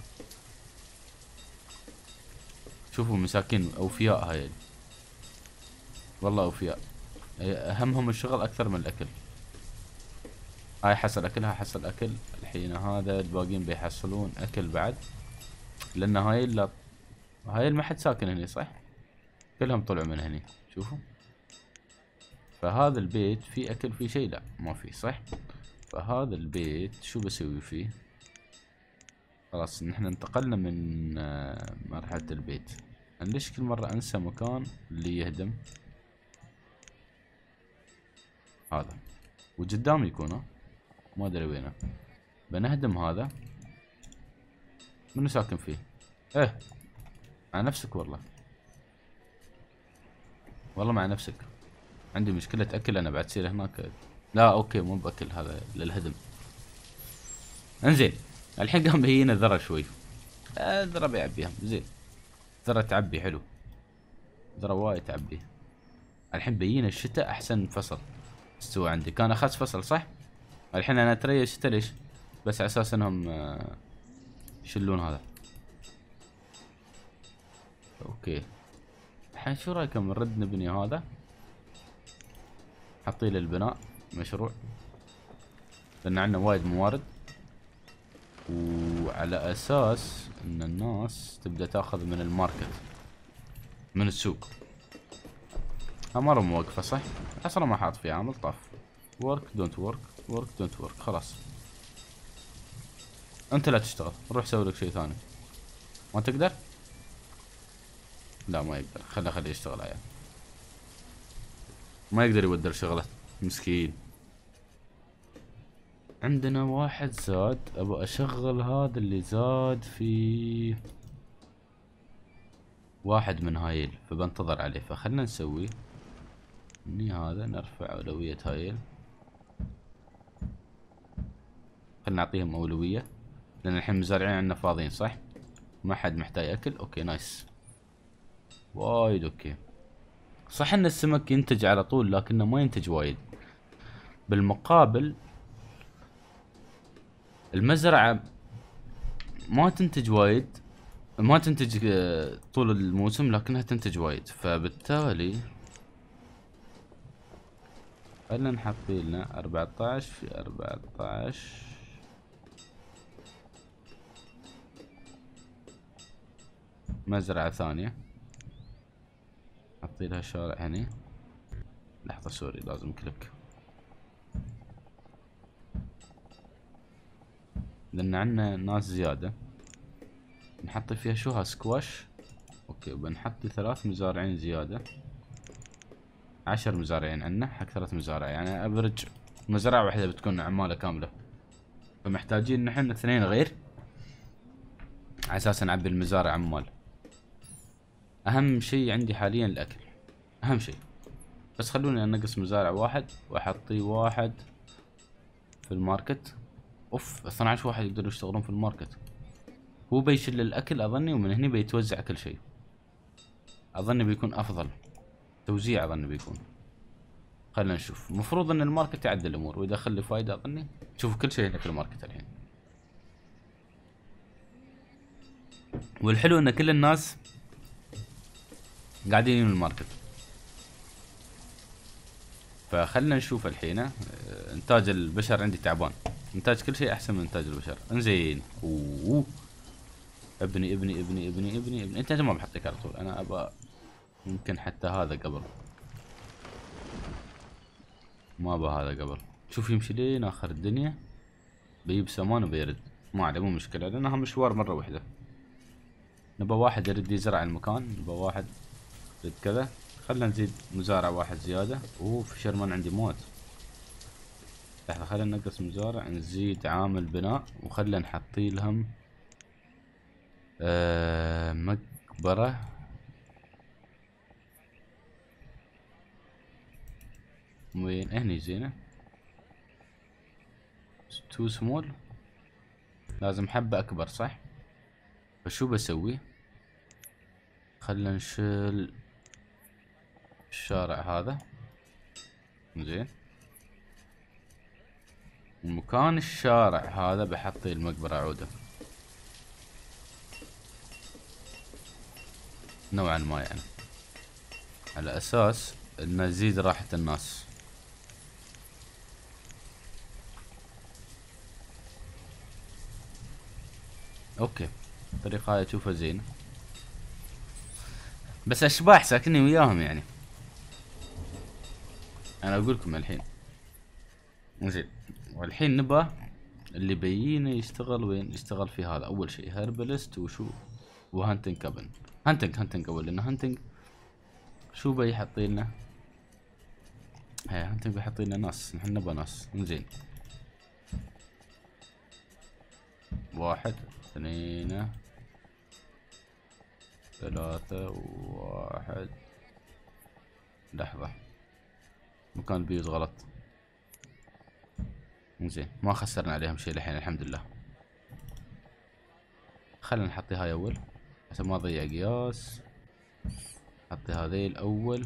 شوفوا مساكين اوفياء هاي، والله اوفياء، اهمهم الشغل اكثر من الاكل. هاي حصل اكل، هاي حصل اكل. الحين هذا الباقيين بيحصلون اكل بعد، لان هاي اللي هاي ما حد ساكن هني صح؟ كلهم طلعوا من هني. شوفوا فهذا البيت في اكل في شيء؟ لا ما في صح. فهذا البيت شو بسوي فيه؟ خلاص نحن انتقلنا من مرحلة البيت. أنا ليش كل مرة انسى مكان اللي يهدم؟ هذا وقدام يكون ما ادري وينه. بنهدم هذا. منو ساكن فيه؟ ايه مع نفسك والله، والله مع نفسك. عندي مشكلة اكل انا بعد تصير هناك. لا اوكي مو باكل، هذا للهدم. انزين الحين قام بيجينا ذرة شوي. آه ذرة بيعبيها زين، ذرة تعبي حلو، ذرة وايد تعبي. الحين بيجينا الشتاء احسن فصل استوى عندي. كان اخذ فصل صح؟ الحين انا اتريى الشتاء ليش؟ بس على اساس انهم آه يشلون هذا. اوكي الحين شو رايكم نرد نبني هذا؟ حطي له البناء مشروع، لان عندنا وايد موارد، وعلى اساس ان الناس تبدا تاخذ من الماركت من السوق. ها مرة موقفة صح؟ اصلا ما حاط فيها عامل طاف. ورك دونت ورك ورك دونت ورك خلاص. انت لا تشتغل، روح سوي لك شيء ثاني. ما تقدر؟ لا ما يقدر، خله خليه يشتغل عيال. ما يقدر يودر شغله مسكين. عندنا واحد زاد، ابغى اشغل هذا اللي زاد في واحد من هايل، فبنتظر عليه. فخلنا نسوي اني هذا نرفع اولوية هايل، خلنا نعطيهم اولوية لان الحين المزارعين عندنا فاضيين صح؟ ما حد محتاج اكل. اوكي نايس وايد اوكي. صح ان السمك ينتج على طول لكنه ما ينتج وايد. بالمقابل المزرعة ما تنتج وايد، ما تنتج طول الموسم لكنها تنتج وايد، فبالتالي خلنا نحط لنا أربعة عشر في أربعة عشر. مزرعة ثانية حطي لها شارع هني. لحظة سوري لازم كليك، لان عندنا ناس زيادة نحط فيها شو ها سكواش. اوكي وبنحط ثلاث مزارعين زيادة، عشر مزارعين عندنا حق ثلاث مزارع، يعني افرج مزرعة واحدة بتكون عمالة كاملة، فمحتاجين نحن اثنين غير على اساس نعبي المزارع عمال. اهم شيء عندي حاليا الاكل، اهم شيء. بس خلوني انقص مزارع واحد واحطي واحد في الماركت. اوف اثني عشر واحد يقدروا يشتغلون في الماركت. هو بيشيل الاكل اظني ومن هنا بيتوزع كل شيء، اظني بيكون افضل توزيع، اظني بيكون. خلينا نشوف، المفروض ان الماركت يعدل الامور ويدخل لي فايده. اظني شوفوا كل شيء هنا في الماركت الحين. والحلو ان كل الناس قاعدين من الماركت. فخلنا نشوف الحين. اه انتاج البشر عندي تعبان، انتاج كل شيء احسن من انتاج البشر. انزين اوه ابني ابني ابني ابني ابني ابني. انت ما بحطك على طول، انا ابغى يمكن حتى هذا قبل، ما ابغى هذا قبل. شوف يمشي لين اخر الدنيا بيجيب سامان وبيرد، ما عليه مو مشكلة لانها مشوار مرة واحدة. نبى واحد يرد يزرع المكان، نبى واحد يرد كذا. خلنا نزيد مزارع واحد زيادة. اوه في شرمان عندي موت. لحظة خلينا ننقص مزارع، نزيد عامل بناء وخلنا نحطي لهم آه مقبرة. وين هني زينة تو سمول، لازم حبة اكبر صح؟ فشو بسوي؟ خلنا نشيل الشارع هذا زين، مكان الشارع هذا بحطي المقبرة عودة نوعا ما، يعني على اساس انه يزيد راحة الناس. اوكي الطريقة هاي اشوفها زينة، بس اشباح ساكنين وياهم يعني. انا اقول لكم الحين زين. والحين نبى اللي بيجينا يشتغل وين؟ يشتغل في هذا اول شيء هربلست وشو وهانتنج كابن. هانتنج هانتنج اول، لان هانتنج شو بيحط لنا؟ هي هانتنج بيحط لنا ناس، نحن نبى ناس. زين واحد اثنين ثلاثة واحد. لحظة مكان البيوت غلط. زين ما خسرنا عليهم شيء الحين الحمد لله. خلينا نحطي هاي اول عشان ما اضيع قياس. نحطي هذي الاول،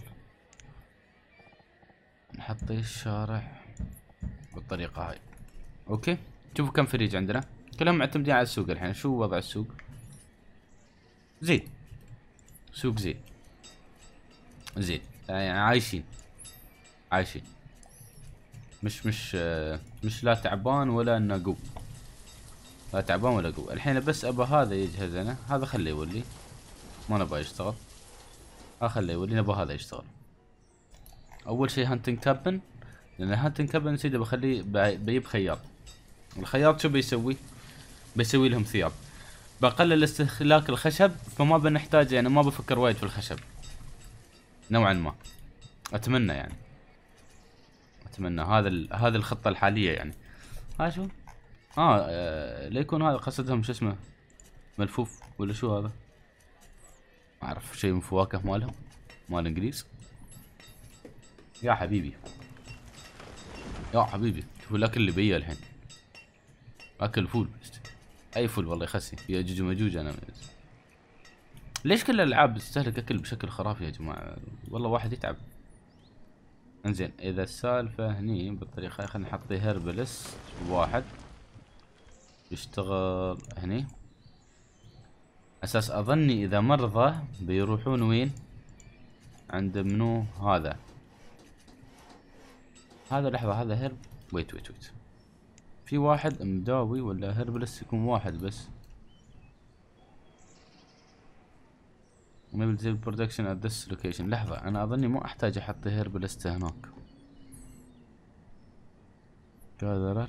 نحطي الشارع بالطريقة هاي. اوكي شوفوا كم فريج عندنا، كلهم معتمدين على السوق الحين. شو وضع السوق؟ زين سوق زين زين، يعني عايشين عايشين، مش مش مش لا تعبان ولا انه قو، لا تعبان ولا قو. الحين بس ابى هذا يجهز، انا هذا خليه يولي، ما نبغى يشتغل. ها خليه يولي، نبغى هذا يشتغل. اول شيء هانتنج كابن، لان الهانتنج كابن نسيت بخليه بيجيب خياط. الخياط شو بيسوي؟ بسوي لهم ثياب، بقلل استهلاك الخشب، فما بنحتاج يعني ما بفكر وايد في الخشب نوعا ما. اتمنى يعني اتمنى هذا هذه الخطة الحالية يعني. ها شو اه, آه ليكون هذا قصدهم شو اسمه ملفوف ولا شو هذا، ما اعرف شيء من فواكه مالهم مال الانجليز. يا حبيبي يا حبيبي شوفوا الاكل اللي بيا الحين، اكل فول. اي فول والله يخسي ياجوج وماجوج. انا ليش كل الالعاب تستهلك اكل بشكل خرافي يا جماعه، والله واحد يتعب. انزين اذا السالفه هني بالطريقه خلينا نحط هيربلس واحد يشتغل هني، اساس اظني اذا مرضى بيروحون وين عند منو هذا هذا لحظه هذا هرب. ويت ويت ويت في واحد مداوي ولا هربلس يكون واحد بس. maybe the production at this location. لحظة أنا أظني مو أحتاج أحط هيربلست هناك. gatherer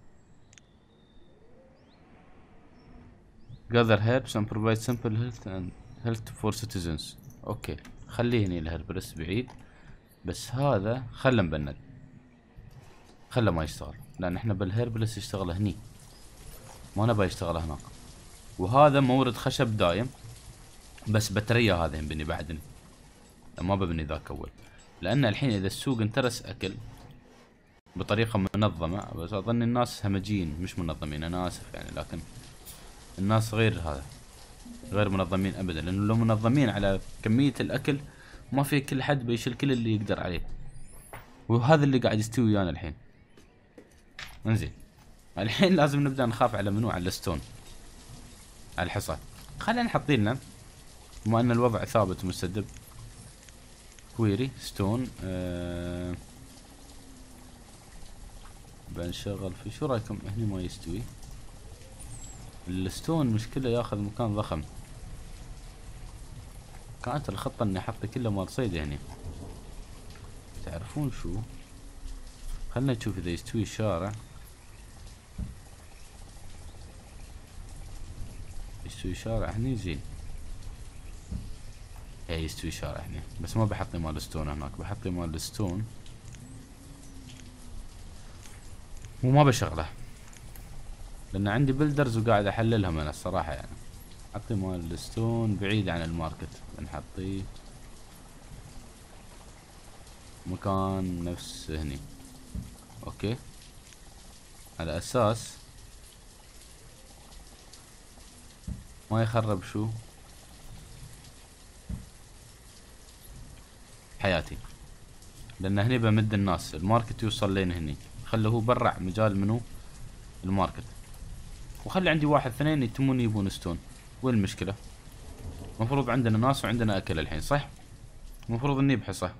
gather herbs and provide simple health and health for citizens. أوكي خليه هني الهيربلست بعيد، بس هذا خله مبند، خله ما يشتغل، لأن إحنا بالهيربلست يشتغل هني ما نبغى يشتغل هناك. وهذا مورد خشب دايم، بس بتريا هذا ينبني بعدني، ما ببني ذاك اول، لان الحين اذا السوق انترس اكل بطريقه منظمه، بس اظن الناس همجيين مش منظمين، انا اسف يعني، لكن الناس غير هذا غير منظمين ابدا، لانه لو منظمين على كميه الاكل ما في كل حد بيشيل كل اللي يقدر عليه، وهذا اللي قاعد يستوي ويانا الحين. انزين الحين لازم نبدا نخاف على منو، على الستون، على الحصى. خلينا نحط لنا بما ان الوضع ثابت ومستدب كويري ستون. أه بنشغل في شو رايكم هني ما يستوي الستون، مشكلة ياخذ مكان ضخم. كانت الخطة اني احط كله مال صيد هني، تعرفون شو، خلنا نشوف اذا يستوي الشارع. يستوي شارع هني زين، اي يستوي شارع هني، بس ما بحط مال ستون هناك، بحط مال ستون وما بشغله، لان عندي بلدرز وقاعد احللهم انا الصراحة يعني. حطي مال الستون بعيد عن الماركت، بنحطيه مكان نفس هني. اوكي على اساس ما يخرب شو حياتي، لان هني بمد الناس الماركت يوصل لين هني، خله هو برع مجال منو الماركت، وخلي عندي واحد اثنين يتمون يبون ستون. وين المشكلة؟ مفروض عندنا ناس وعندنا اكل الحين صح؟ مفروض اني بحصة،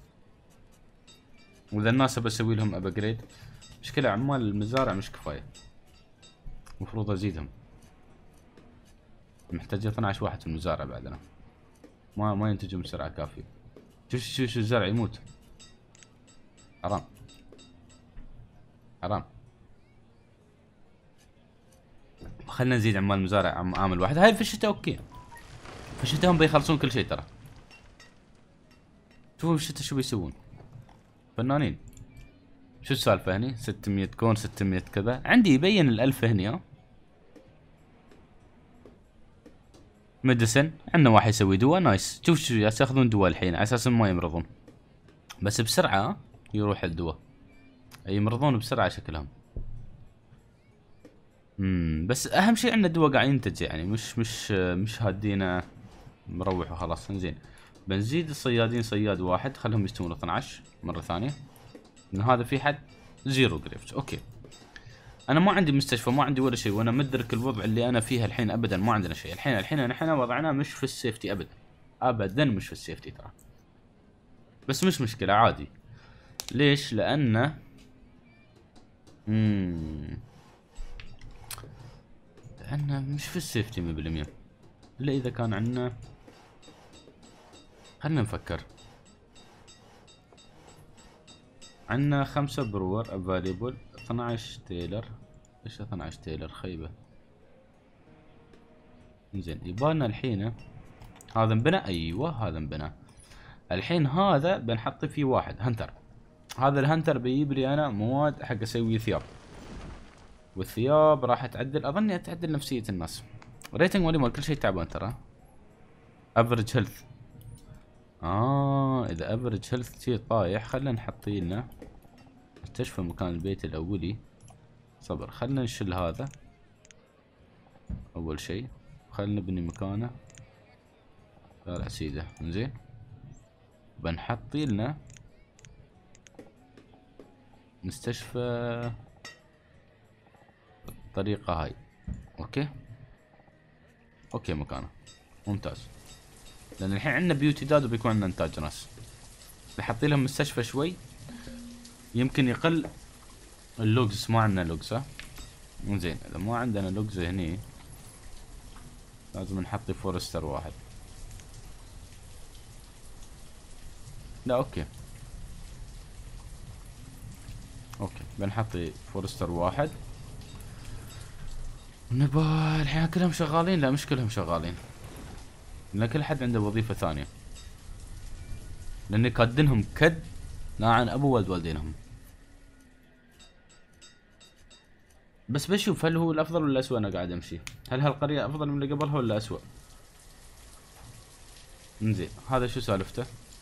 واذا الناس بسوي لهم ابجريد، مشكلة عمال المزارع مش كفاية، مفروض ازيدهم، محتاج اثني عشر واحد في المزارع بعدنا، ما ما ينتجون بسرعة كافية. شوف شوف شوف الزرع يموت، حرام حرام. خلنا نزيد عمال المزارع عم عامل واحد. هاي في الشتاء اوكي، في الشتاء هم بيخلصون كل شيء ترى. شوفوا في الشتاء شو بيسوون فنانين. شو السالفة هني؟ ستمية كون ستمية كذا، عندي يبين الألف هني. ها ميديسن عندنا واحد يسوي دواء نايس. شوف شو ياخذون دواء الحين على اساس ما يمرضون، بس بسرعة يروح الدواء، يمرضون بسرعة شكلهم. امم بس اهم شيء عندنا الدواء قاعد ينتج يعني، مش مش مش هادينا مروح وخلاص. زين بنزيد الصيادين صياد واحد، خلهم يستوون اثني عشر مرة ثانية، من هذا في حد زيرو جريفز. اوكي انا ما عندي مستشفى، ما عندي ولا شيء، وانا مدرك الوضع اللي انا فيها الحين، ابدا ما عندنا شيء الحين. الحين نحن وضعنا مش في السيفتي ابدا، ابدا مش في السيفتي ترى، بس مش مشكلة عادي. ليش؟ لانه امم لانه مش في السيفتي مية بالمية، الا اذا كان عندنا، خلنا نفكر. عندنا خمسة برور افاليبل، اثني عشر تيلر. ايش اثني عشر تيلر خيبة؟ زين يبالنا الحين هذا انبنى. ايوه هذا انبنى. الحين هذا بنحط فيه واحد هنتر. هذا الهنتر بيجيب لي انا مواد حق اسوي ثياب، والثياب راح تعدل، اظني تعدل نفسية الناس. ريتنج مالي مال كل شيء تعبان ترى. افريج هيلث. اه اذا افريج هيلث شي طايح، خلنا نحط لنا مستشفى مكان البيت الاولي. صبر، خلنا نشيل هذا اول شيء، خلنا نبني مكانه. طالع سيده. زين بنحط لنا مستشفى بالطريقة هاي. اوكي اوكي مكانه ممتاز، لان الحين عندنا بيوت جداد وبيكون عندنا انتاج ناس. بحط لهم مستشفى شوي، يمكن يقل اللوجز. ما عندنا لوجز ها. زين اذا ما عندنا لوجز هني لازم نحط فورستر واحد. لا اوكي اوكي بنحط فورستر واحد. نبا الحين كلهم شغالين؟ لا مش كلهم شغالين، لان كل حد عنده وظيفة ثانية، لاني كادنهم كد لا عن ابو ولد والدينهم. بس بشوف هل هو الافضل ولا اسوء. انا قاعد امشي، هل هالقرية افضل من اللي قبلها ولا اسوء؟ انزين هذا شو سالفته؟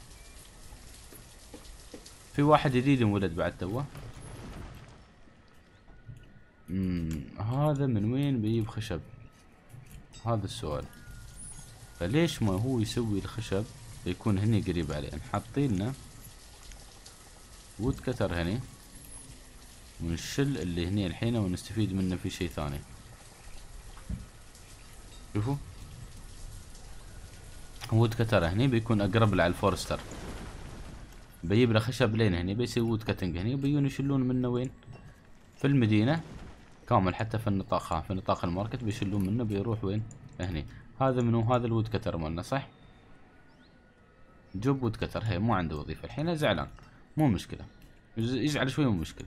في واحد جديد انولد بعد توه. امم هذا من وين بيجيب خشب؟ هذا السؤال. فليش ما هو يسوي الخشب يكون هني قريب عليه؟ نحط لنا وود كتر هني ونشل اللي هني الحين ونستفيد منه في شيء ثاني. شوفوا وود كتر هني بيكون اقرب له على الفورستر، بيجيب له خشب لين هني بيسوي وود كتنج هني، وبيجون يشلون منه وين؟ في المدينة كامل، حتى في النطاق في نطاق الماركت بيشلون منه بيروح وين؟ هني. هذا منو؟ هذا الوود كتر مالنا صح؟ جوب وود كتر. هي مو عنده وظيفة الحين، زعلان. مو مشكلة، يزعل شوي مو مشكلة.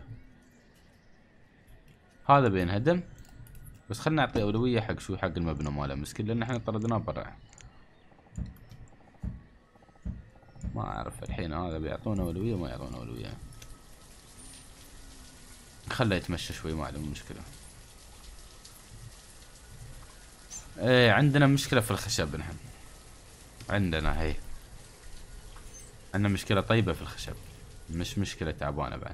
هذا بينهدم، بس خلنا نعطي أولوية حق شو؟ حق المبنى ماله مسكين، لأن احنا طردناه برا. ما أعرف الحين هذا بيعطونا أولوية ما يعطونا أولوية. خله يتمشى شوي ما عنده مشكلة. ايه عندنا مشكلة في الخشب نحن. عندنا هي عندنا مشكلة طيبة في الخشب، مش مشكلة تعبانة بعد.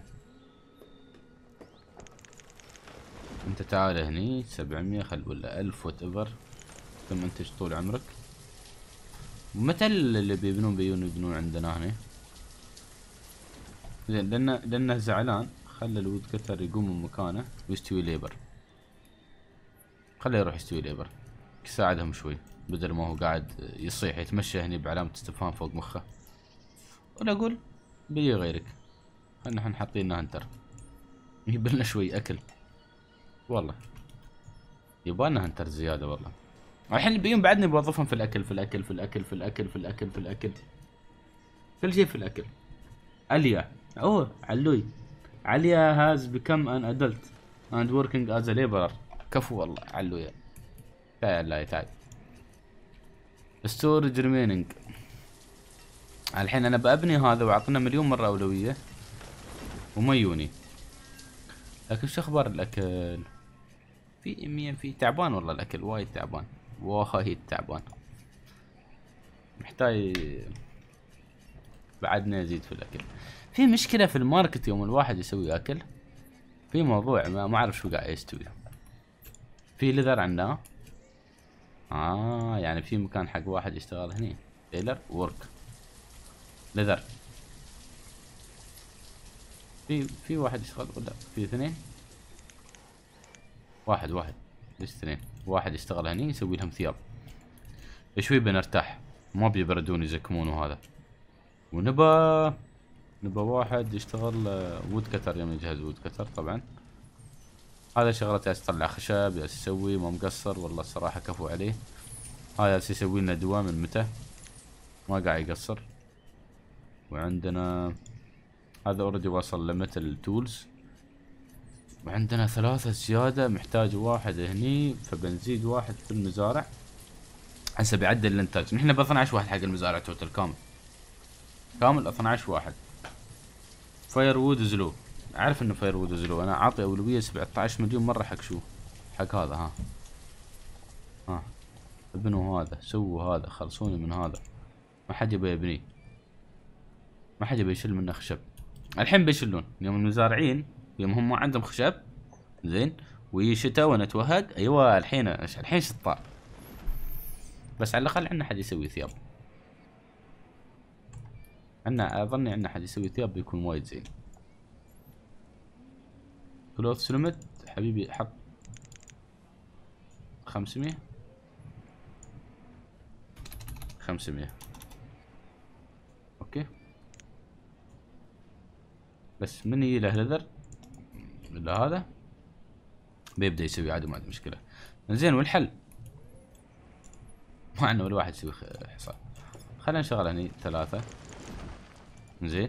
انت تعال هني سبعمية خل ولا ألف وات ايفر ثم انتج طول عمرك. متى اللي بيبنون بيجون يبنون عندنا هنا؟ زين لأن لأنه زعلان خلى الوود كتر يقوم من مكانه ويستوي ليبر. خليه يروح يستوي ليبر يساعدهم شوي، بدل ما هو قاعد يصيح يتمشى هني بعلامة استفهام فوق مخه. ولا اقول بيجي غيرك. خلنا احنا حاطين هنتر يجيب لنا شوي اكل. والله يبالنا هنتر زيادة والله. الحين بيوم بعدني بوظفهم في الاكل في الاكل في الاكل في الاكل في الاكل في الاكل كل شيء في الاكل. عليا اوه علوي عليا has become an adult and working as a laborer. كفو والله علويا. تعال لا تعال. storage remaining. الحين انا بابني هذا واعطينا مليون مرة اولوية وما يوني. لكن شو اخبار الاكل؟ في مية في تعبان والله الاكل وايد تعبان وايد تعبان. محتاج بعدنا يزيد في الاكل. في مشكلة في الماركت يوم الواحد يسوي اكل، في موضوع ما ما اعرف شو قاعد يستوي. في ليذر عندنا. اه يعني في مكان حق واحد يشتغل هني. تيلر ورك ليذر. في في واحد يشتغل ولا في اثنين؟ واحد واحد ليش اثنين؟ واحد يشتغل هني يسوي لهم ثياب. شوي بنرتاح ما بيبردون يزكمون وهذا. ونبا نبا واحد يشتغل وود كتر يوم يجهز وود كتر طبعا. هذا شغلته جالس يطلع خشب جالس يسوي ما مقصر والله الصراحة كفو عليه. هذا جالس يسوي لنا دواء من متى ما قاعد يقصر. وعندنا هذا اوريدي وصل لمتل تولز. وعندنا ثلاثة زيادة محتاج واحد هني فبنزيد واحد في المزارع هسه بيعدل الانتاج. نحن ب اثني عشر واحد حق المزارع توتل كامل كامل اثني عشر واحد. فاير وود زلو، عارف انه فاير وود زلو، انا عاطي اولويه سبعة عشر مليون مره حق شو؟ حق هذا. ها ها ابنوا هذا، سووا هذا، خلصوني من هذا. ما حد يبي يبني، ما حد يبي يشيل منه خشب. الحين بيشلون يوم المزارعين، يوم هم ما عندهم خشب زين ويجي شتاء ونتوهق. ايوه الحين الحين شطاء، بس على الاقل عندنا حد يسوي ثياب. عندنا اظني عندنا حد يسوي ثياب بيكون وايد زين. كلوث ليمت حبيبي حط خمسمية خمسمية اوكي. بس من يجي له لذر ولا هذا بيبدا يسوي عادي، ما عنده مشكله. زين والحل ما عندنا ولا واحد يسوي حصان. خلينا نشغل هني ثلاثة. زين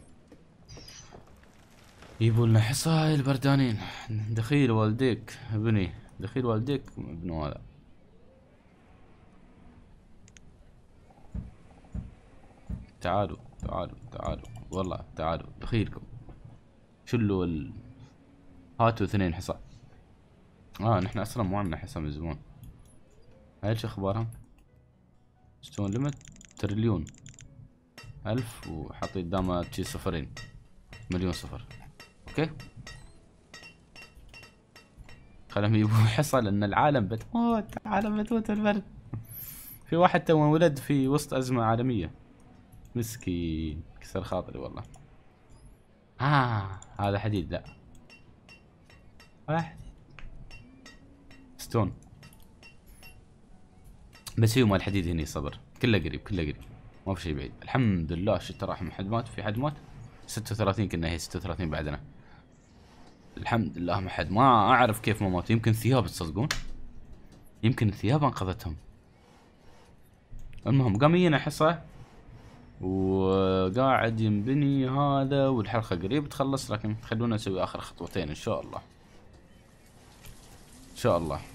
يبوا لنا حصايل بردانين. دخيل والديك ابني، دخيل والديك ابنوا هذا. تعالوا تعالوا تعالوا والله تعالوا دخيلكم. شلوا ال... هاتوا اثنين حصان. اه نحن اصلا مو عندنا حصان من زمان. هاي ايش اخبارهم؟ ستون ليمت تريليون الف وحطي قدامه شي صفرين، مليون صفر. اوكي خلهم يبوا حصة لان العالم بتموت، العالم بتموت البرد. في واحد تو ولد في وسط ازمة عالمية مسكين، كسر خاطري والله. آه هذا حديد، لا واحد ستون. بس هو مال الحديد هني صبر، كله قريب كله قريب، ما في شيء بعيد. الحمد لله الشتاء راح، ما حد مات. في حد مات ستة وثلاثين كنا، هي ستة وثلاثين بعدنا الحمد لله. ما حد، ما اعرف كيف ما مات. يمكن ثياب، تصدقون يمكن الثياب انقذتهم. المهم قام يجينا حصة وقاعد ينبني هذا، والحلقة قريب تخلص، لكن خلونا نسوي اخر خطوتين ان شاء الله ان شاء الله.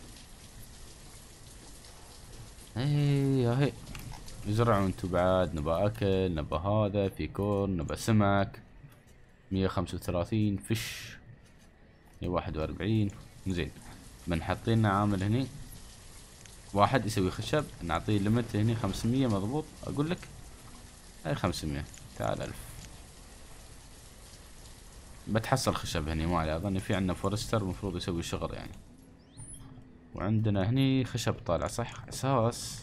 ايه يا هي ازرعوا انتو بعد. نبى اكل، نبى هذا في كورن، نبى سمك. مية وخمسة وثلاثين فش، مية وواحد واربعين. زين بنحط لنا عامل هني واحد يسوي خشب، نعطيه ليمت هني خمسمية مضبوط. اقول لك هاي خمسمية، تعال الف. بتحصل خشب هني ما عليه. اظن في عندنا فورستر المفروض يسوي شغل يعني. وعندنا هني خشب طالع صح. اساس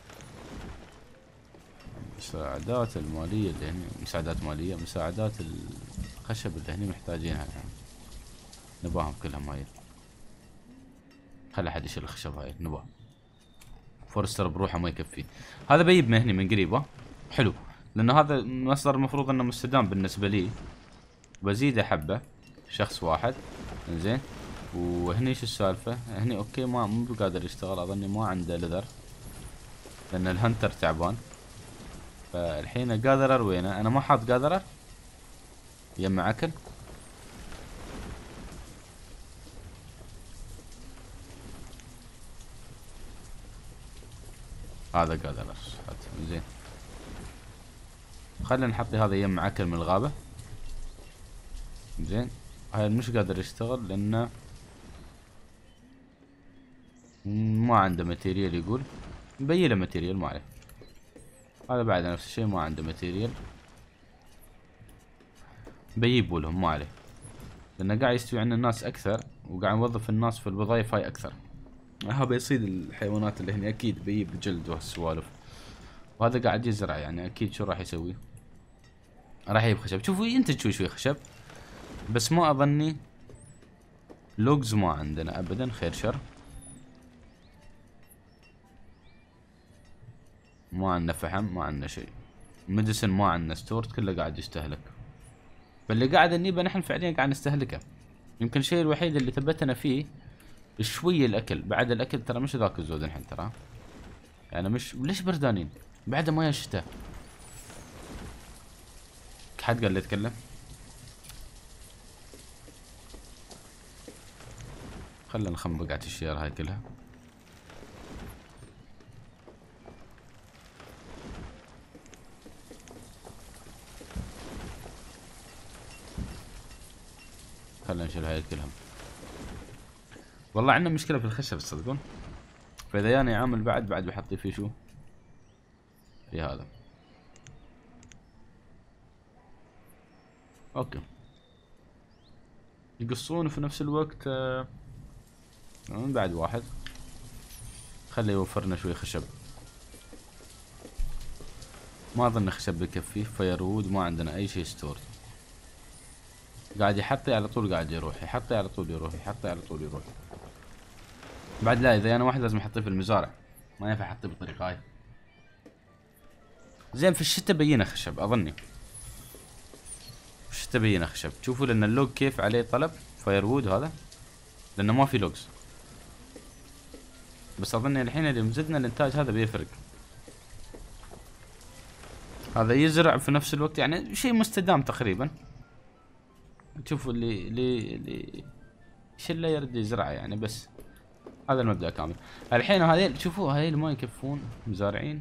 المساعدات المالية اللي هني، مساعدات مالية، مساعدات الخشب اللي هني محتاجينها الحين. نباهم كلهم هاي. خلي احد يشيل الخشب هاي نباه. فورستر بروحه ما يكفي. هذا بيجيب من هني من قريب. ها حلو، لان هذا مصدر المفروض انه مستدام بالنسبة لي. بزيده حبة شخص واحد. زين وهني شو السالفة؟ هني اوكي ما مو قادر يشتغل، اظني ما عنده لذر لان الهنتر تعبان. فالحين جاذرر وينه؟ انا ما حاط جاذرر يجمع اكل. هذا جاذرر زين. خلينا نحط هذا يجمع اكل من الغابة. زين هاي مش قادر يشتغل لانه ما عنده ماتيريال. يقول نبين له ماتيريال ما عليه. هذا بعد نفس الشيء ما عنده ماتيريال، بيجيبوا لهم ما عليه، لانه قاعد يستوي عندنا الناس اكثر وقاعد نوظف الناس في الوظائف هاي اكثر. ها بيصيد الحيوانات اللي هنا اكيد بيجيب جلد وهالسوالف. وهذا قاعد يزرع يعني اكيد شو راح يسوي؟ راح يجيب خشب. شوفوا ينتج شوي شوي خشب، بس ما اظني لوجز ما عندنا ابدا. خير شر ما عندنا فحم، ما عندنا شيء. ميديسن ما عندنا ستورت، كله قاعد يستهلك. فاللي قاعد نجيبه نحن فعليا قاعد نستهلكه. يمكن الشيء الوحيد اللي ثبتنا فيه شوية الاكل. بعد الاكل ترى مش ذاك الزود الحين ترى. يعني مش ليش بردانين بعد ما الشتاء. حد قال لي يتكلم؟ خلنا نخم بقعة الشير هاي كلها. خلينا نشيل هاي كلهم. والله عندنا مشكلة في الخشب تصدقون، فاذا جاني عامل بعد بعد بحط فيه شو؟ في هذا. اوكي. يقصون في نفس الوقت آه بعد واحد. خليه يوفرنا شوي خشب. ما اظن خشب بكفي. فايروود ما عندنا اي شيء ستور. قاعد يحطي على طول قاعد يروح، يحطي على طول يروح، يحطي على طول يروح. بعد لا، اذا انا واحد لازم احطيه في المزارع، ما ينفع احطيه بالطريقة هاي. زين في الشتاء بينا خشب اظني. في الشتاء بينا خشب. تشوفوا لان اللوج كيف عليه طلب فايروود هذا، لانه ما في لوجز. بس اظن الحين اللي مزدنا الانتاج هذا بيفرق. هذا يزرع في نفس الوقت، يعني شيء مستدام تقريبا. تشوفوا اللي اللي اللي شله يرد يزرعه يعني. بس هذا المبدأ كامل. الحين هذيل شوفوا هذيل ما يكفون مزارعين.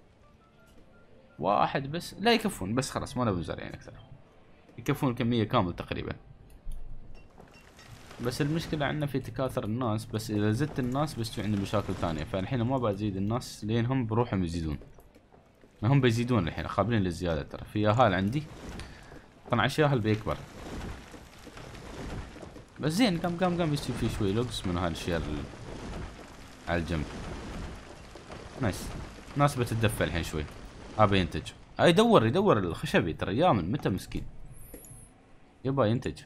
واحد بس لا يكفون، بس خلاص ما نبي مزارعين اكثر. يكفون كمية كامل تقريبا. بس المشكلة عندنا في تكاثر الناس. بس اذا زدت الناس بس عندي مشاكل ثانية. فالحين ما بزيد الناس لين هم بروحهم يزيدون. هم بيزيدون الحين قابلين للزيادة. ترى في ياهال عندي اثني عشر ياهل بيكبر. بس زين قام قام قام يصير في شوي لوكس من هالشير على الجنب. نايس. ناس بتتدفى الحين شوي. ابى ينتج. هاي يدور يدور الخشبي ترى يامن متى مسكين. يبا ينتج.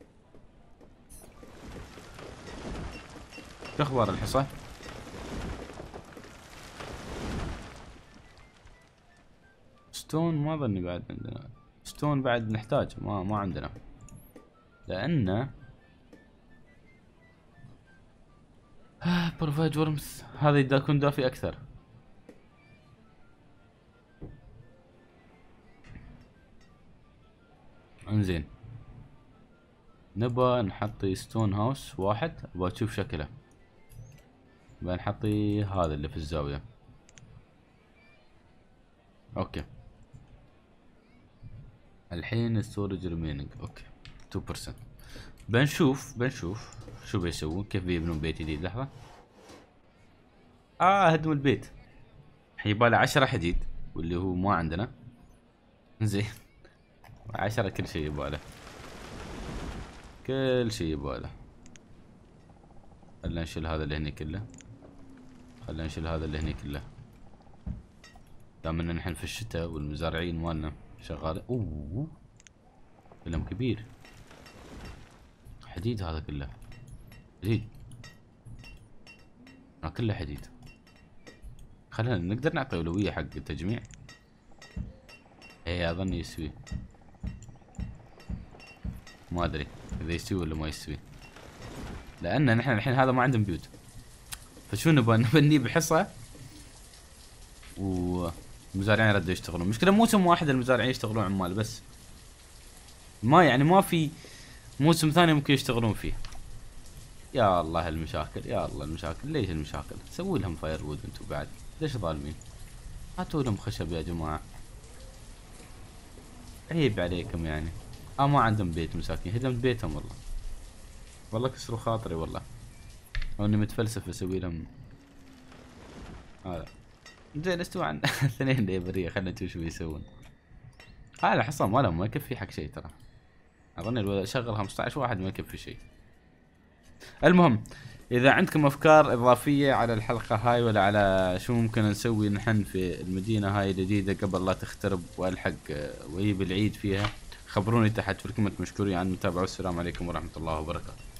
شو اخبار الحصى؟ ستون ما ظني بعد عندنا. ستون بعد نحتاج. ما ما عندنا. لأنه بروفايد ورمز هذا يكون دافي أكثر. انزين نبى نحطي ستون هاوس واحد. ابغى اشوف شكله. بنحطي هذا اللي في الزاوية. اوكي. الحين الستورج ريمينينج اوكي اثنين بالمية. بنشوف بنشوف شو بيسوون، كيف بيبنون بيت جديد. لحظة. اه هدموا البيت. يباله عشرة حديد واللي هو ما عندنا. زين عشرة كل شيء يباله. كل شيء يباله. خلنا نشيل هذا اللي هني كله. خلنا نشيل هذا اللي هني كله. دام ان نحن في الشتاء والمزارعين مالنا شغالة. اوه فيلم كبير. حديد هذا كله. حديد. ما كله حديد. خلينا نقدر نعطي أولوية حق التجميع. ايه اظن يسوي. ما ادري اذا يسوي ولا ما يسوي. لان نحن الحين هذا ما عندهم بيوت. فشو نبغى نبني بحصة ومزارعين ردوا يشتغلون. مشكلة موسم واحد المزارعين يشتغلون عمال بس. ما يعني ما في موسم ثاني ممكن يشتغلون فيه. يا الله المشاكل. يا الله المشاكل. ليش المشاكل؟ سووا لهم فاير وود انتم بعد. ليش ظالمين؟ هاتوا لهم خشب يا جماعة. عيب عليكم يعني. اه ما عندهم بيت مساكين. هدمت بيتهم والله. والله كسروا خاطري والله. او اني متفلسف اسوي لهم هذا. زين استوى عن اثنين ليبرية. خلنا نشوف شو بيسوون. هذا الحصان مالهم ما يكفي حق شيء ترى. اظن الولد شغل خمسة عشر واحد ما يكفي شيء. المهم اذا عندكم افكار اضافية على الحلقة هاي ولا على شو ممكن نسوي نحن في المدينة هاي الجديدة قبل لا تخترب والحق ويجي العيد فيها، خبروني تحت في الكومنت. مشكورين على المتابعة والسلام عليكم ورحمة الله وبركاته.